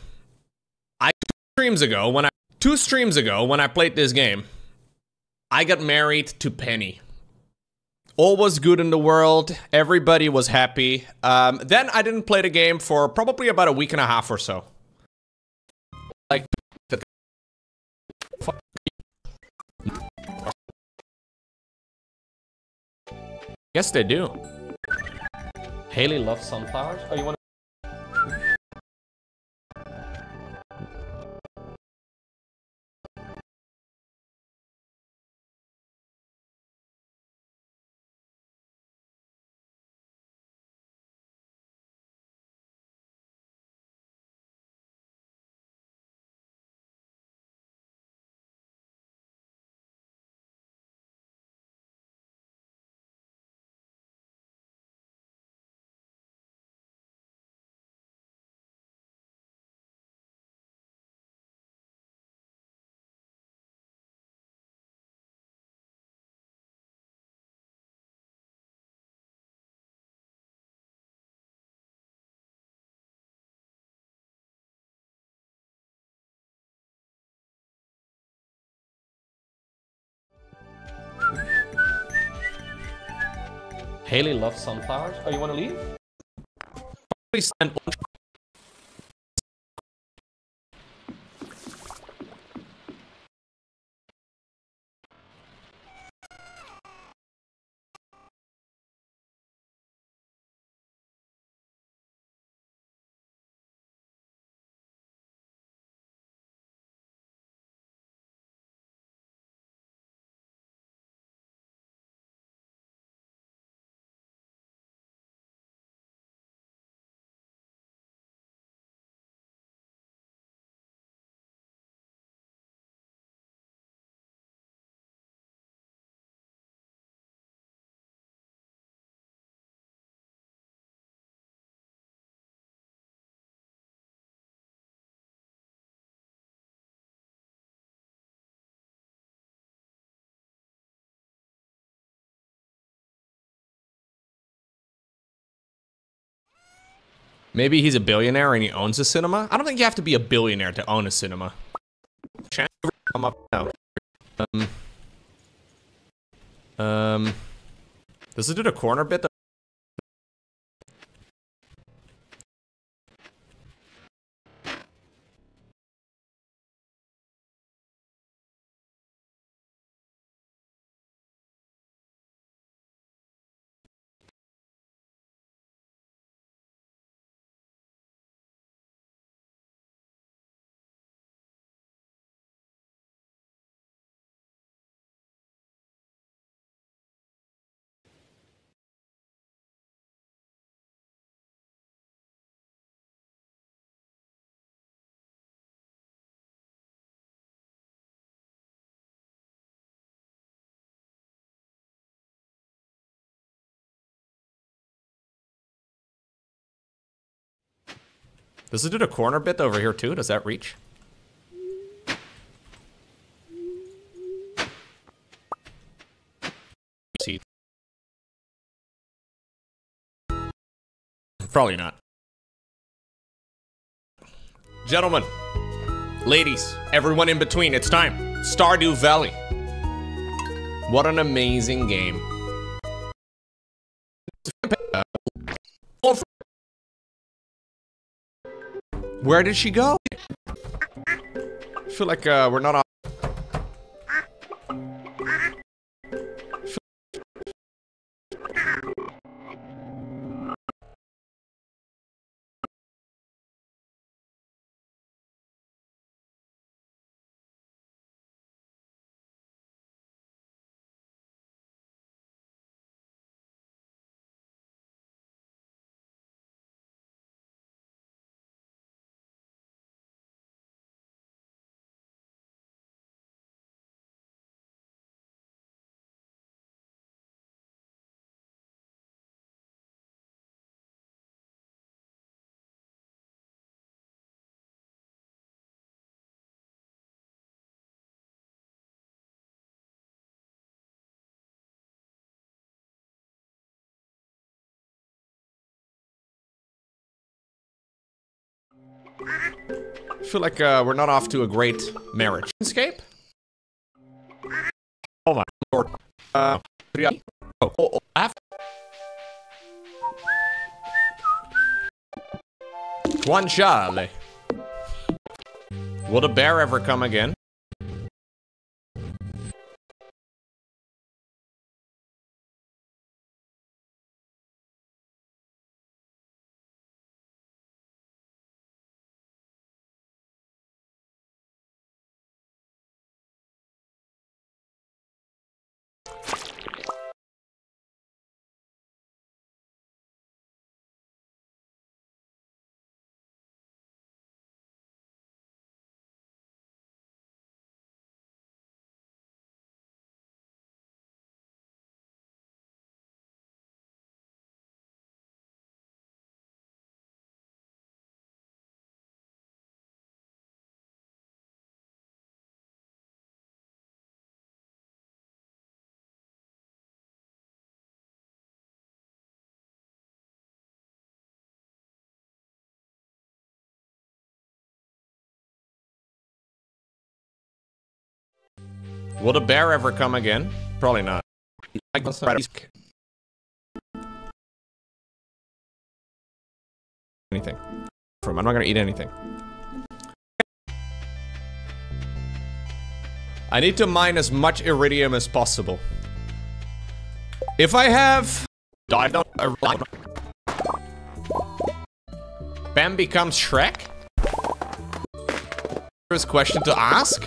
Speaker 1: two streams ago when I played this game, I got married to Penny. All was good in the world. Everybody was happy. Then I didn't play the game for probably about a week and a half or so. Like, yes, they do. Haley loves sunflowers. Oh, you want? Haley loves sunflowers. Oh, you want to leave? Please stand. Maybe he's a billionaire and he owns a cinema. I don't think you have to be a billionaire to own a cinema. Come up now. Does it do the corner bit? Does it do the corner bit over here too? Does that reach? See. Probably not. Gentlemen, ladies, everyone in between, it's time. Stardew Valley. What an amazing game. Where did she go? I feel like we're not on. I feel like we're not off to a great marriage. Escape? Oh my lord. Guanciale. Will the bear ever come again? Will the bear ever come again? Probably not. I'm anything. I'm not gonna eat anything. I need to mine as much iridium as possible. If I have... Bam becomes Shrek? First question to ask?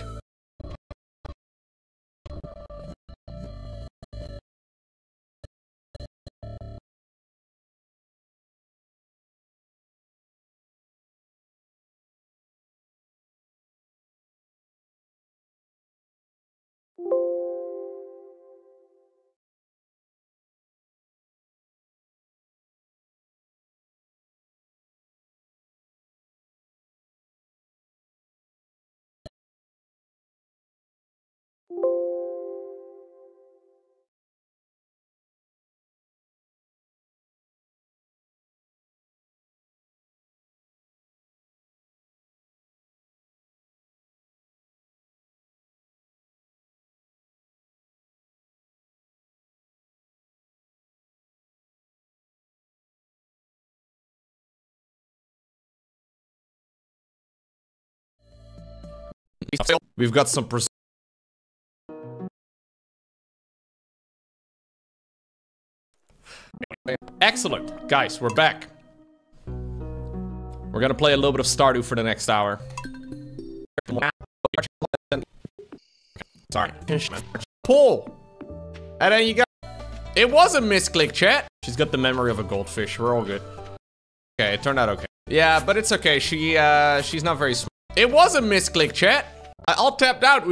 Speaker 1: We've got some Excellent. Guys, we're back. We're gonna play a little bit of Stardew for the next hour. Sorry. Pull! And then you got... It was a misclick, chat! She's got the memory of a goldfish. We're all good. Okay, it turned out okay. Yeah, but it's okay. She's not very smart. It was a misclick, chat! I all tapped out.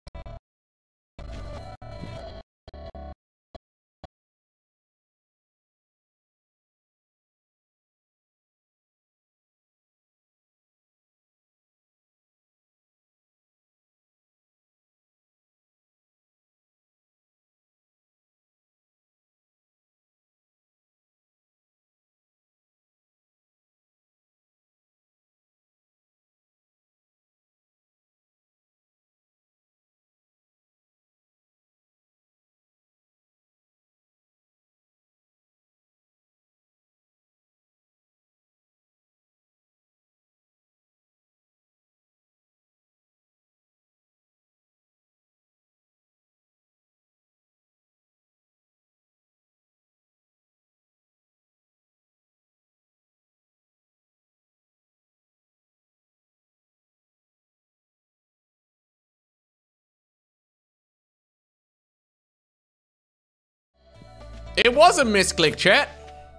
Speaker 1: It was a misclick, chat.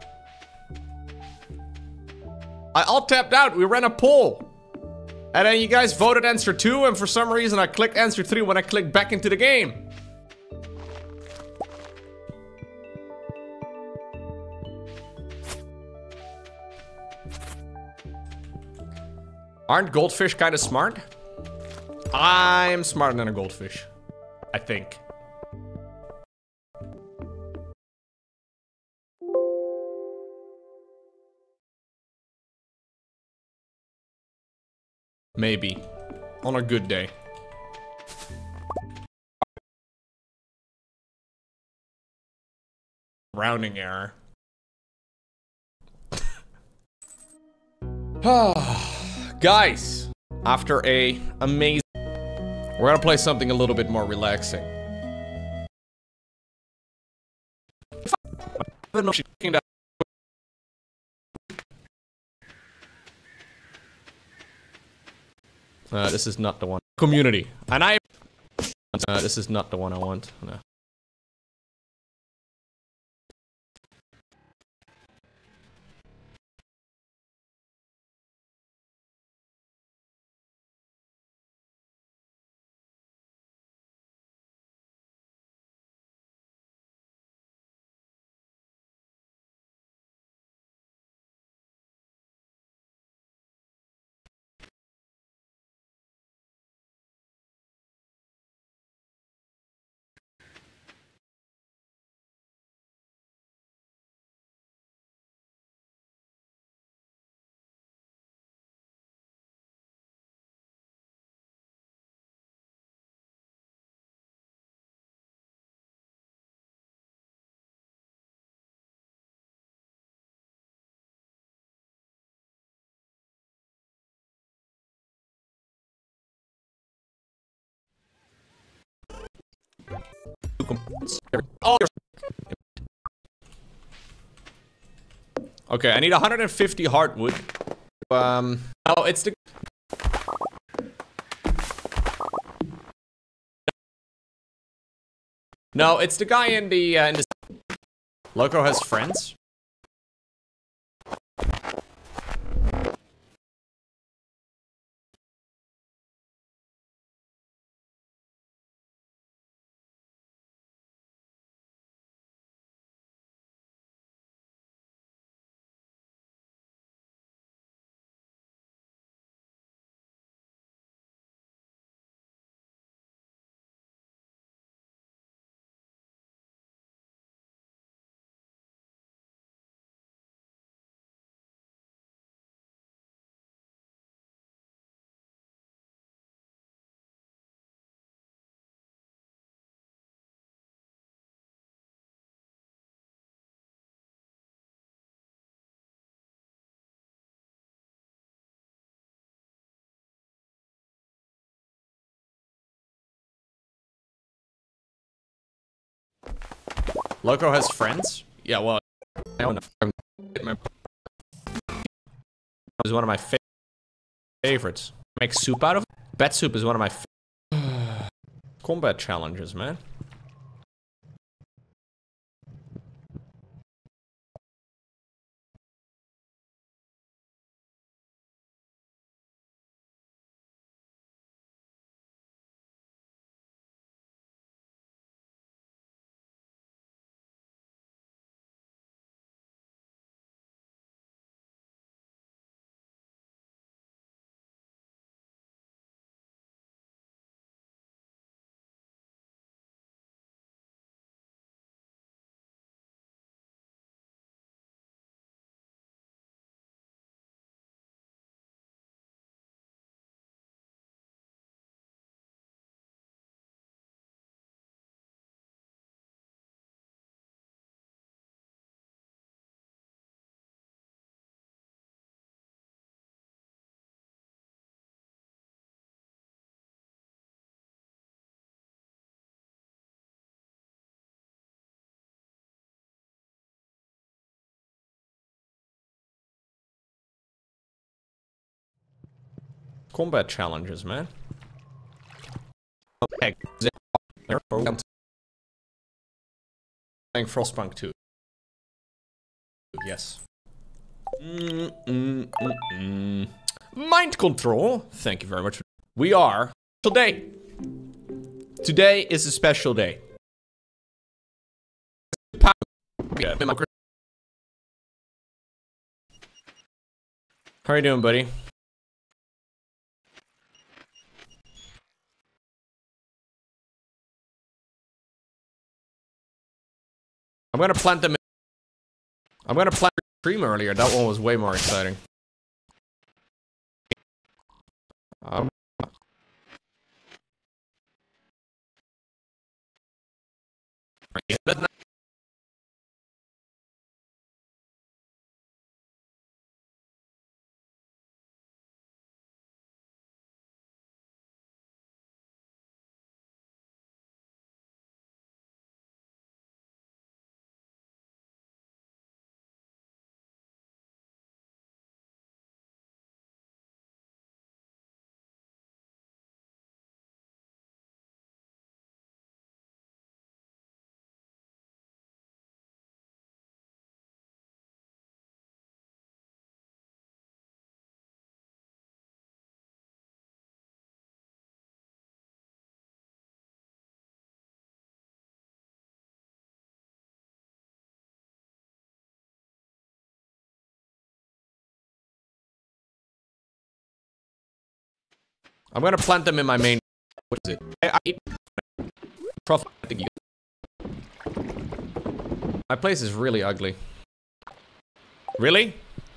Speaker 1: I all tapped out. We ran a poll. And then you guys voted answer 2, and for some reason I clicked answer 3 when I clicked back into the game. Aren't goldfish kind of smart? I'm smarter than a goldfish. I think. Maybe. On a good day. Rounding error. Guys, after a amazing... We're gonna play something a little bit more relaxing. This is not the one. Community. And I... this is not the one I want. No. Okay, I need 150 hardwood. Oh, it's the... No, it's the guy in the Lowko has friends? Lowko has friends? Yeah, well, I don't know. Is one of my favorites. Make soup out of it? Bet soup is one of my combat challenges, man. Combat challenges, man. Okay. Playing Frostpunk 2. Yes. Mind control. Thank you very much. We are today. Today is a special day. How are you doing, buddy? I'm gonna plant them. I'm gonna plant a stream earlier. That one was way more exciting. I'm gonna plant them in my main. What is it? I think my place is really ugly. Really?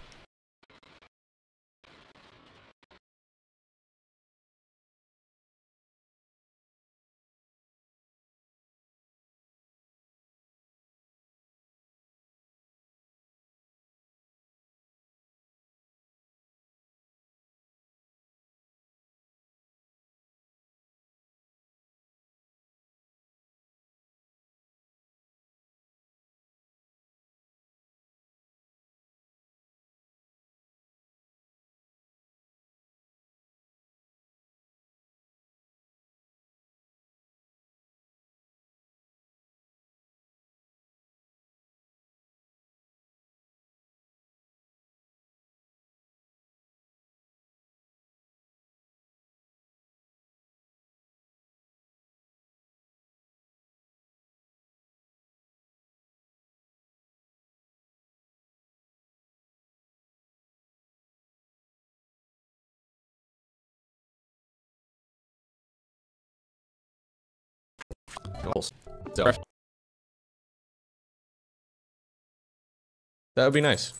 Speaker 1: That would be nice.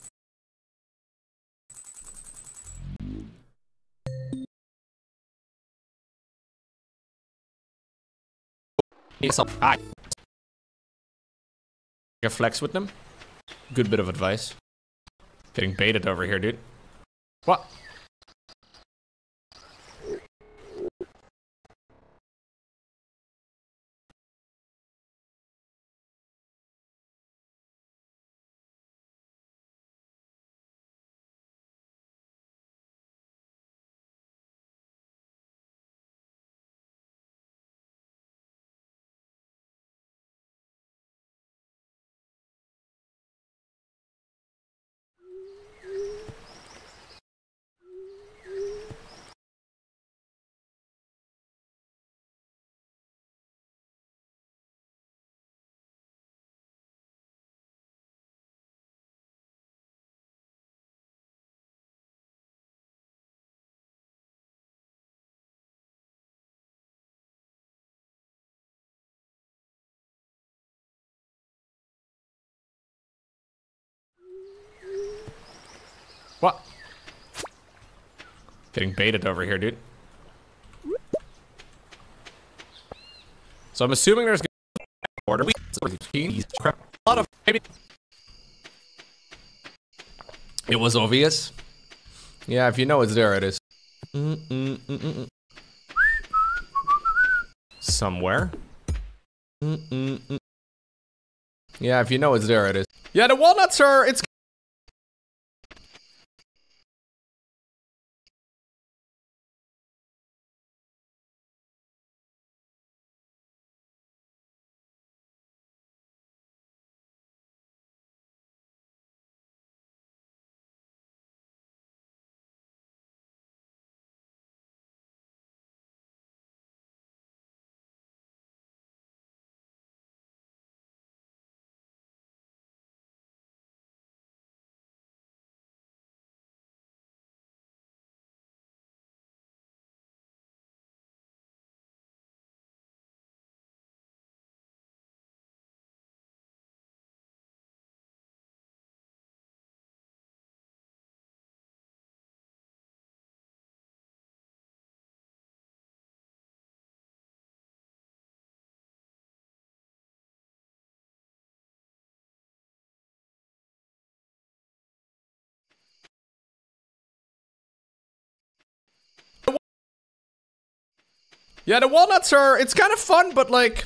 Speaker 1: I flex with them. Good bit of advice. Getting baited over here, dude. What? What? Getting baited over here, dude. So I'm assuming there's order. A lot of maybe. It was obvious. Yeah, if you know it's there, it is. Somewhere. Yeah, if you know it's there, it is. Yeah, the walnuts are. It's. Yeah, the walnuts are. It's kind of fun, but like.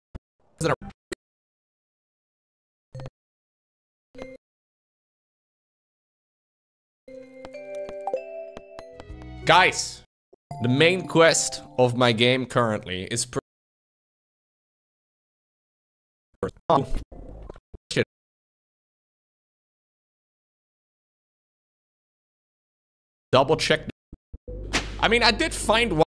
Speaker 1: Guys, the main quest of my game currently is. Oh, shit. Double check. I mean, I did find one.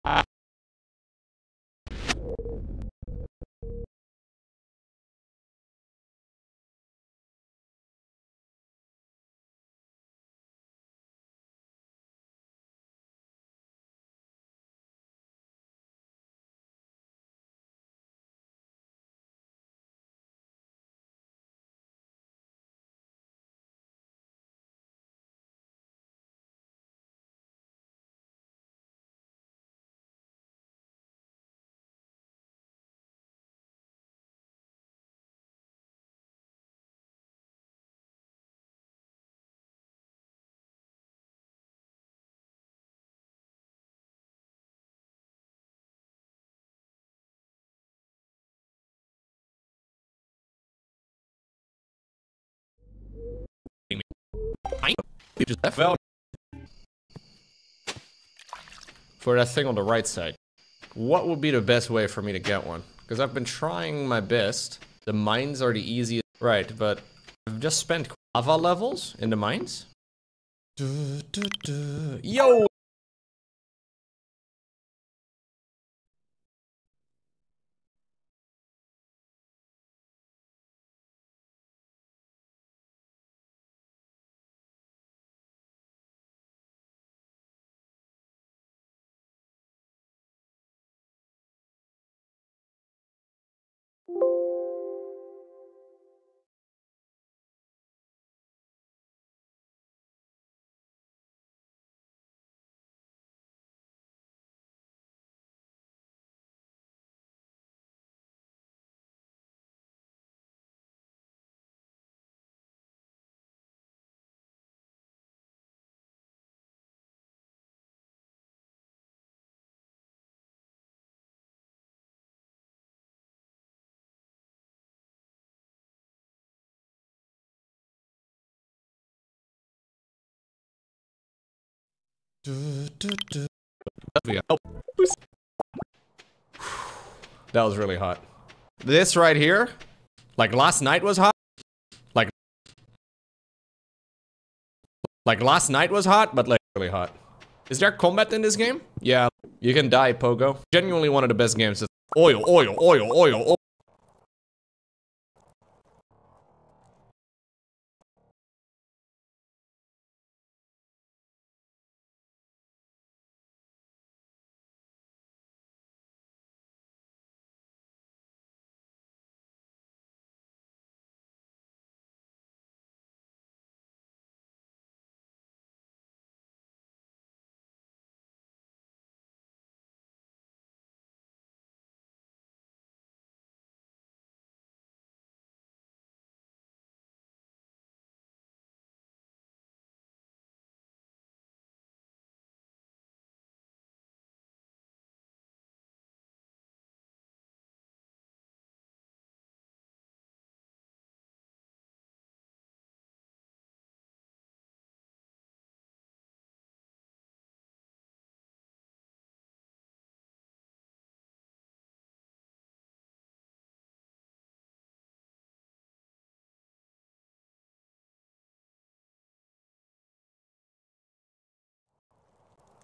Speaker 1: Well, for that thing on the right side, what would be the best way for me to get one? Because I've been trying my best. The mines are the easiest, right? But I've just spent lava levels in the mines. Yo. That was really hot. This right here, like last night was hot. Like last night was hot, but like really hot. Is there combat in this game? Yeah, you can die, Pogo. Genuinely one of the best games. Oil, oil, oil, oil, oil.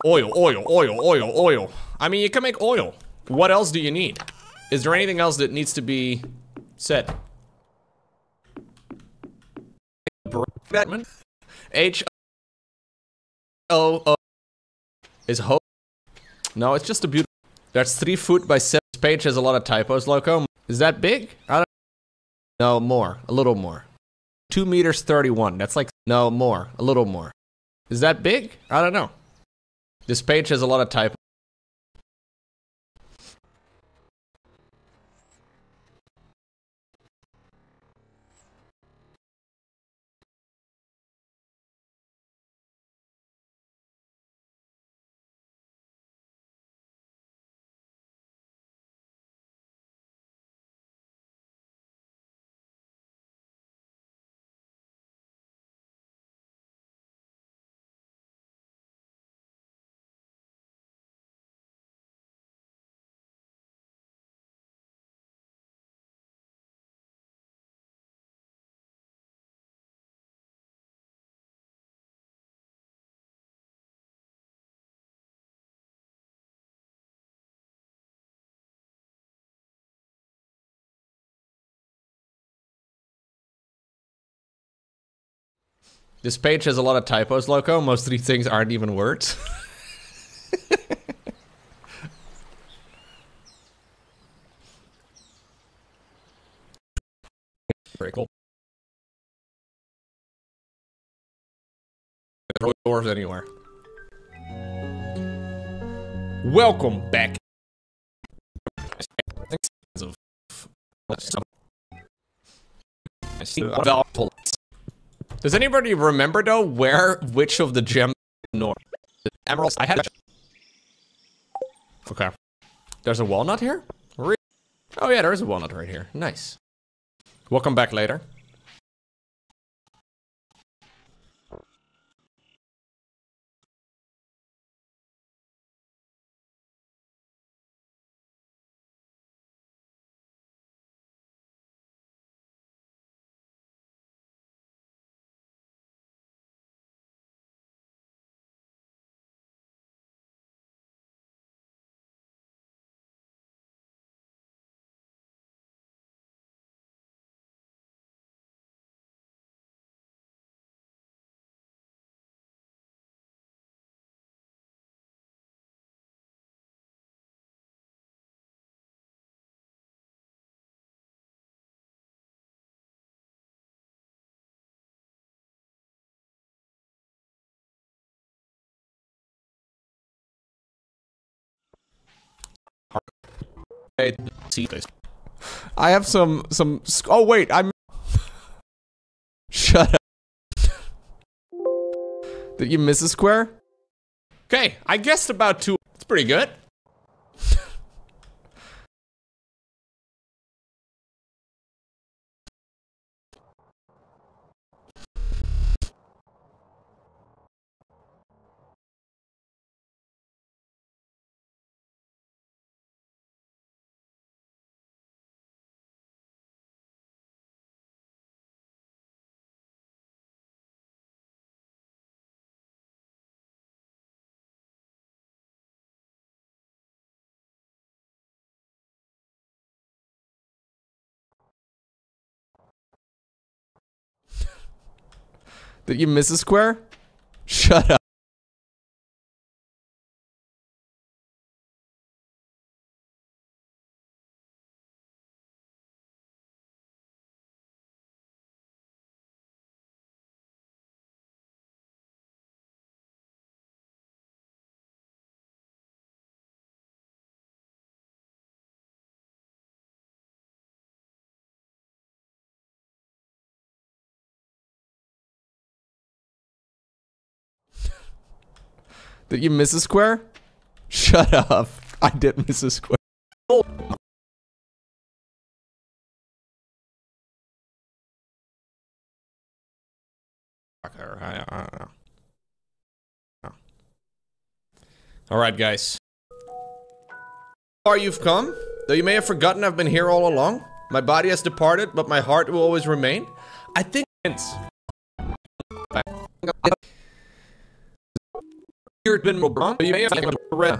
Speaker 1: Oil, oil, oil, oil, oil. I mean, you can make oil. What else do you need? Is there anything else that needs to be said? H-O-O is ho. No, it's just a beautiful. That's 3 foot by 7. This page has a lot of typos, Lowko. Is that big? I don't. No, more. A little more. 2 meters 31. That's like. No, more. A little more. Is that big? I don't know. This page has a lot of typos. This page has a lot of typos, Lowko. Most of these things aren't even words. Very cool. Throw doors anywhere. Welcome back. Does anybody remember though which of the gems north? The emeralds I had. Okay. There's a walnut here? Oh yeah, there is a walnut right here. Nice. Welcome back later. I have some. Oh wait, I'm. Shut up. Did you miss a square? Okay, I guessed about 2. It's pretty good. Did you miss a square? Shut up. Did you miss a square? Shut up. I did miss a square. Oh. Alright, guys. Far you've come, though you may have forgotten I've been here all along. My body has departed, but my heart will always remain. I think it's here been wrong. You may have red.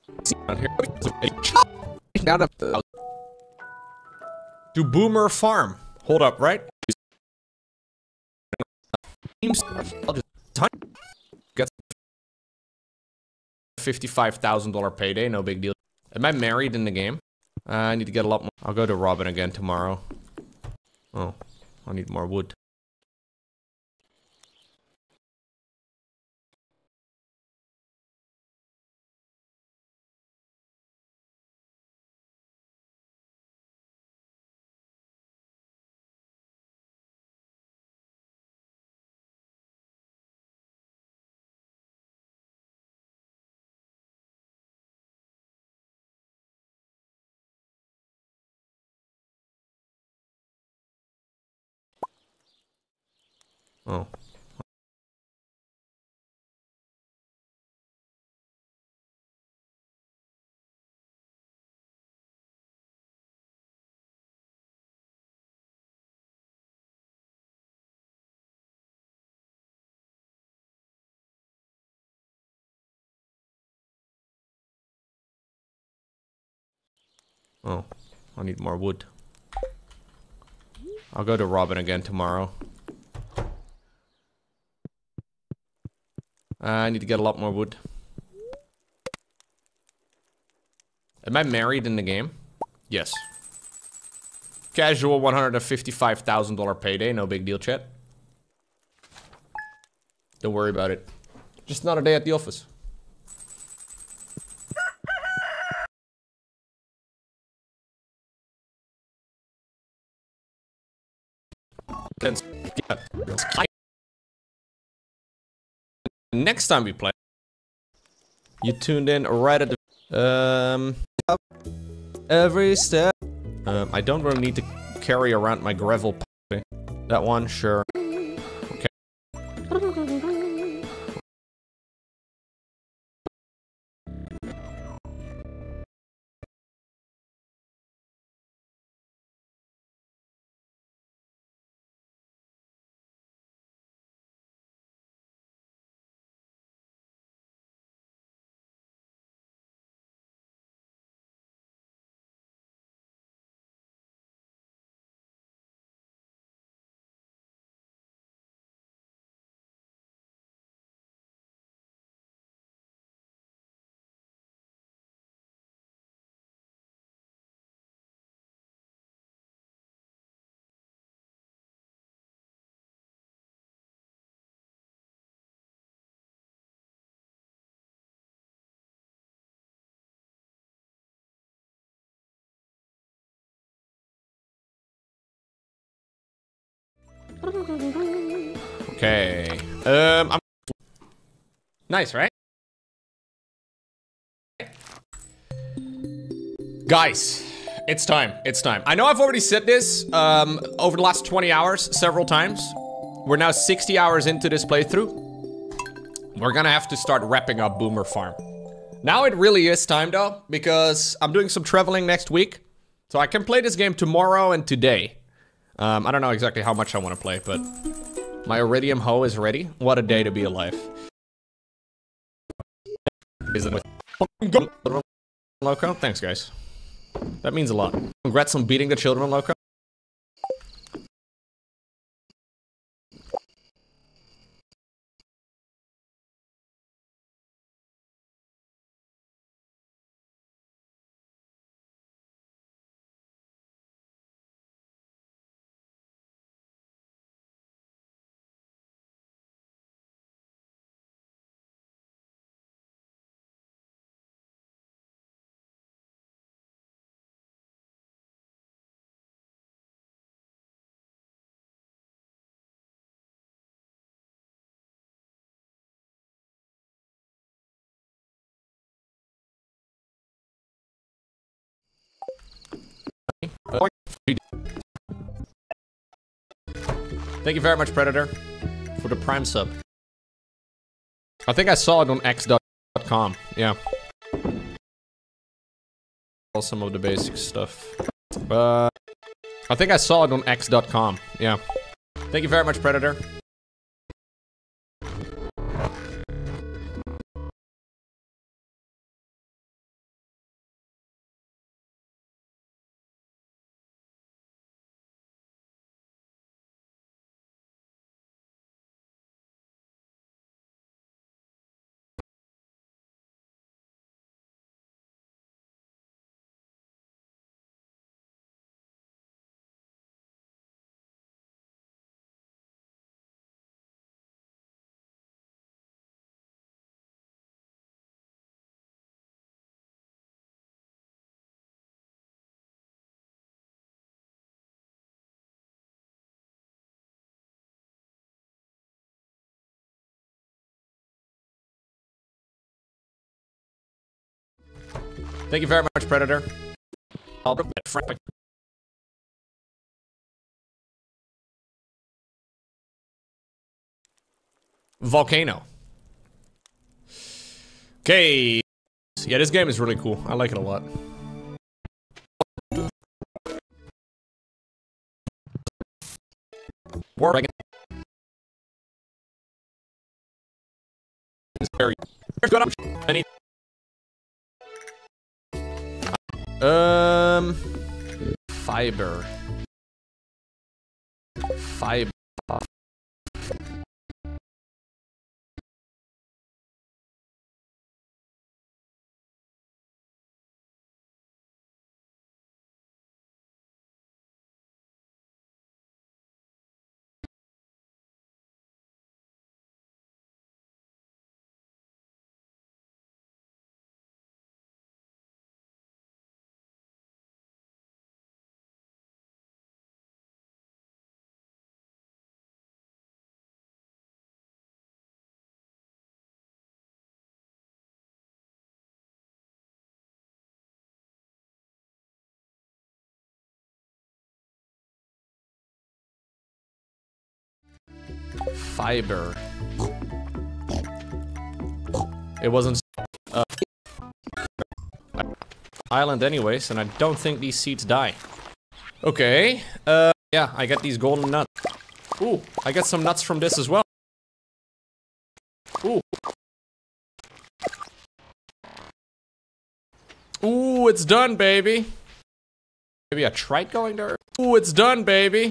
Speaker 1: Do Boomer farm? Hold up, right? I'll just get $55,000 payday, no big deal. Am I married in the game? I need to get a lot more. I'll go to Robin again tomorrow. Oh, I need more wood. Oh. Oh, I need more wood. I'll go to Robin again tomorrow. I need to get a lot more wood. Am I married in the game? Yes. Casual $155,000 payday, no big deal, chat. Don't worry about it. Just not a day at the office. Next time we play, you tuned in right at the every step. I don't really need to carry around my gravel. That one, sure. Okay. Okay. Nice, right? Guys, it's time. It's time. I know I've already said this over the last 20 hours several times. We're now 60 hours into this playthrough. We're gonna have to start wrapping up Boomer Farm. Now it really is time though, because I'm doing some traveling next week. So I can play this game tomorrow and today. I don't know exactly how much I want to play, but my Iridium hoe is ready. What a day to be alive. Is it Lowko? Thanks, guys. That means a lot. Congrats on beating the children, Lowko. Thank you very much, Predator, for the Prime sub. I think I saw it on x.com. Yeah. Some of the basic stuff. I think I saw it on x.com. Yeah. Thank you very much, Predator. Thank you very much, Predator. Volcano. Okay. Yeah, this game is really cool. I like it a lot. War is very good option. Fiber. Fiber. Fiber. It wasn't island anyways, and I don't think these seeds die. Okay, yeah, I got these golden nuts. Ooh, I got some nuts from this as well. Ooh. Ooh, it's done, baby. Maybe a trite going there? Ooh, it's done, baby.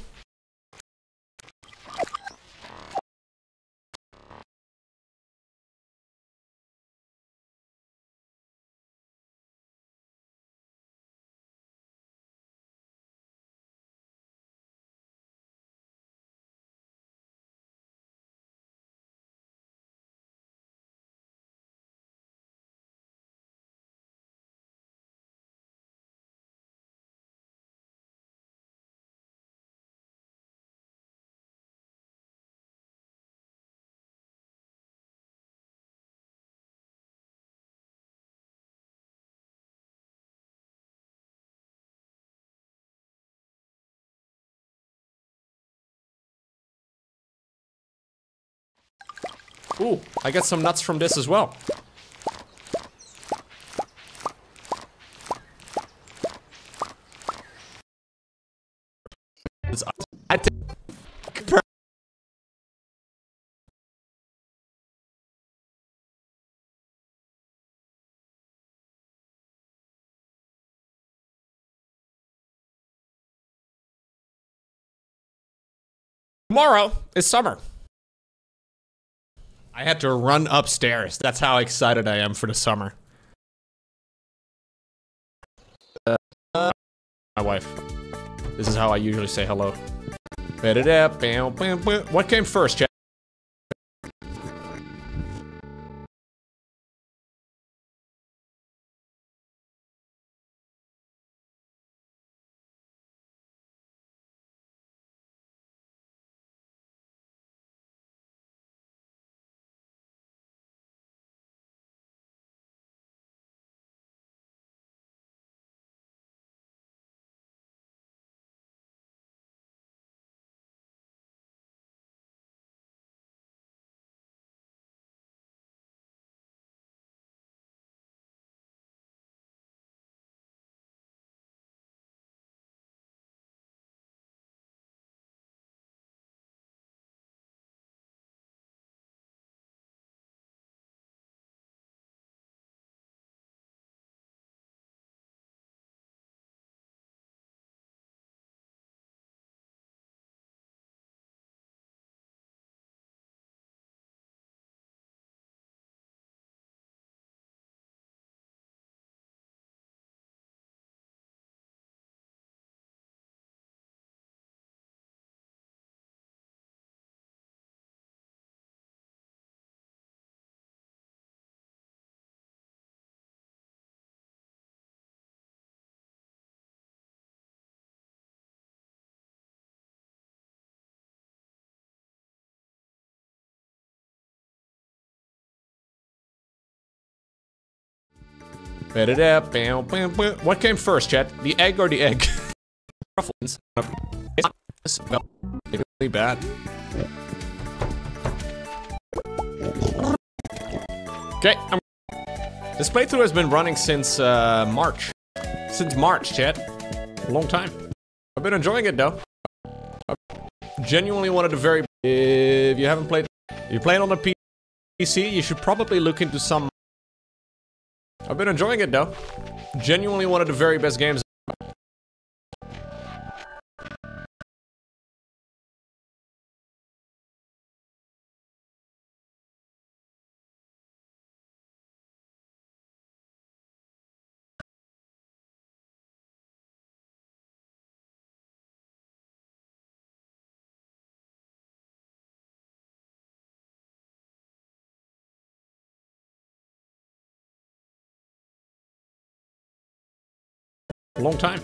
Speaker 1: Ooh, I got some nuts from this as well. Tomorrow is summer. I had to run upstairs. That's how excited I am for the summer. My wife. This is how I usually say hello. What came first, chat? What came first, chat? The egg or the egg? It's really bad. Okay, this playthrough has been running since March. Since March, chat. A long time. I've been enjoying it though. Genuinely one of the very... If you haven't played... If you play it on the PC, you should probably look into some... I've been enjoying it though. Genuinely one of the very best games. A long time.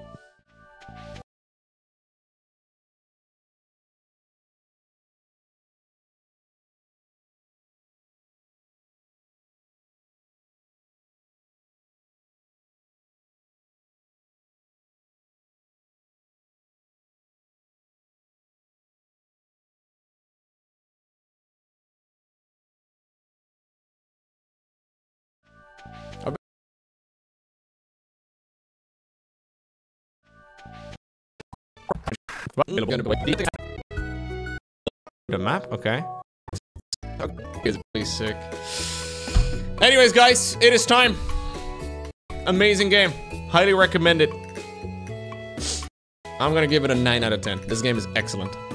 Speaker 1: The map, okay. It's pretty sick. Anyways, guys, it is time. Amazing game. Highly recommend it. I'm gonna give it a 9 out of 10. This game is excellent.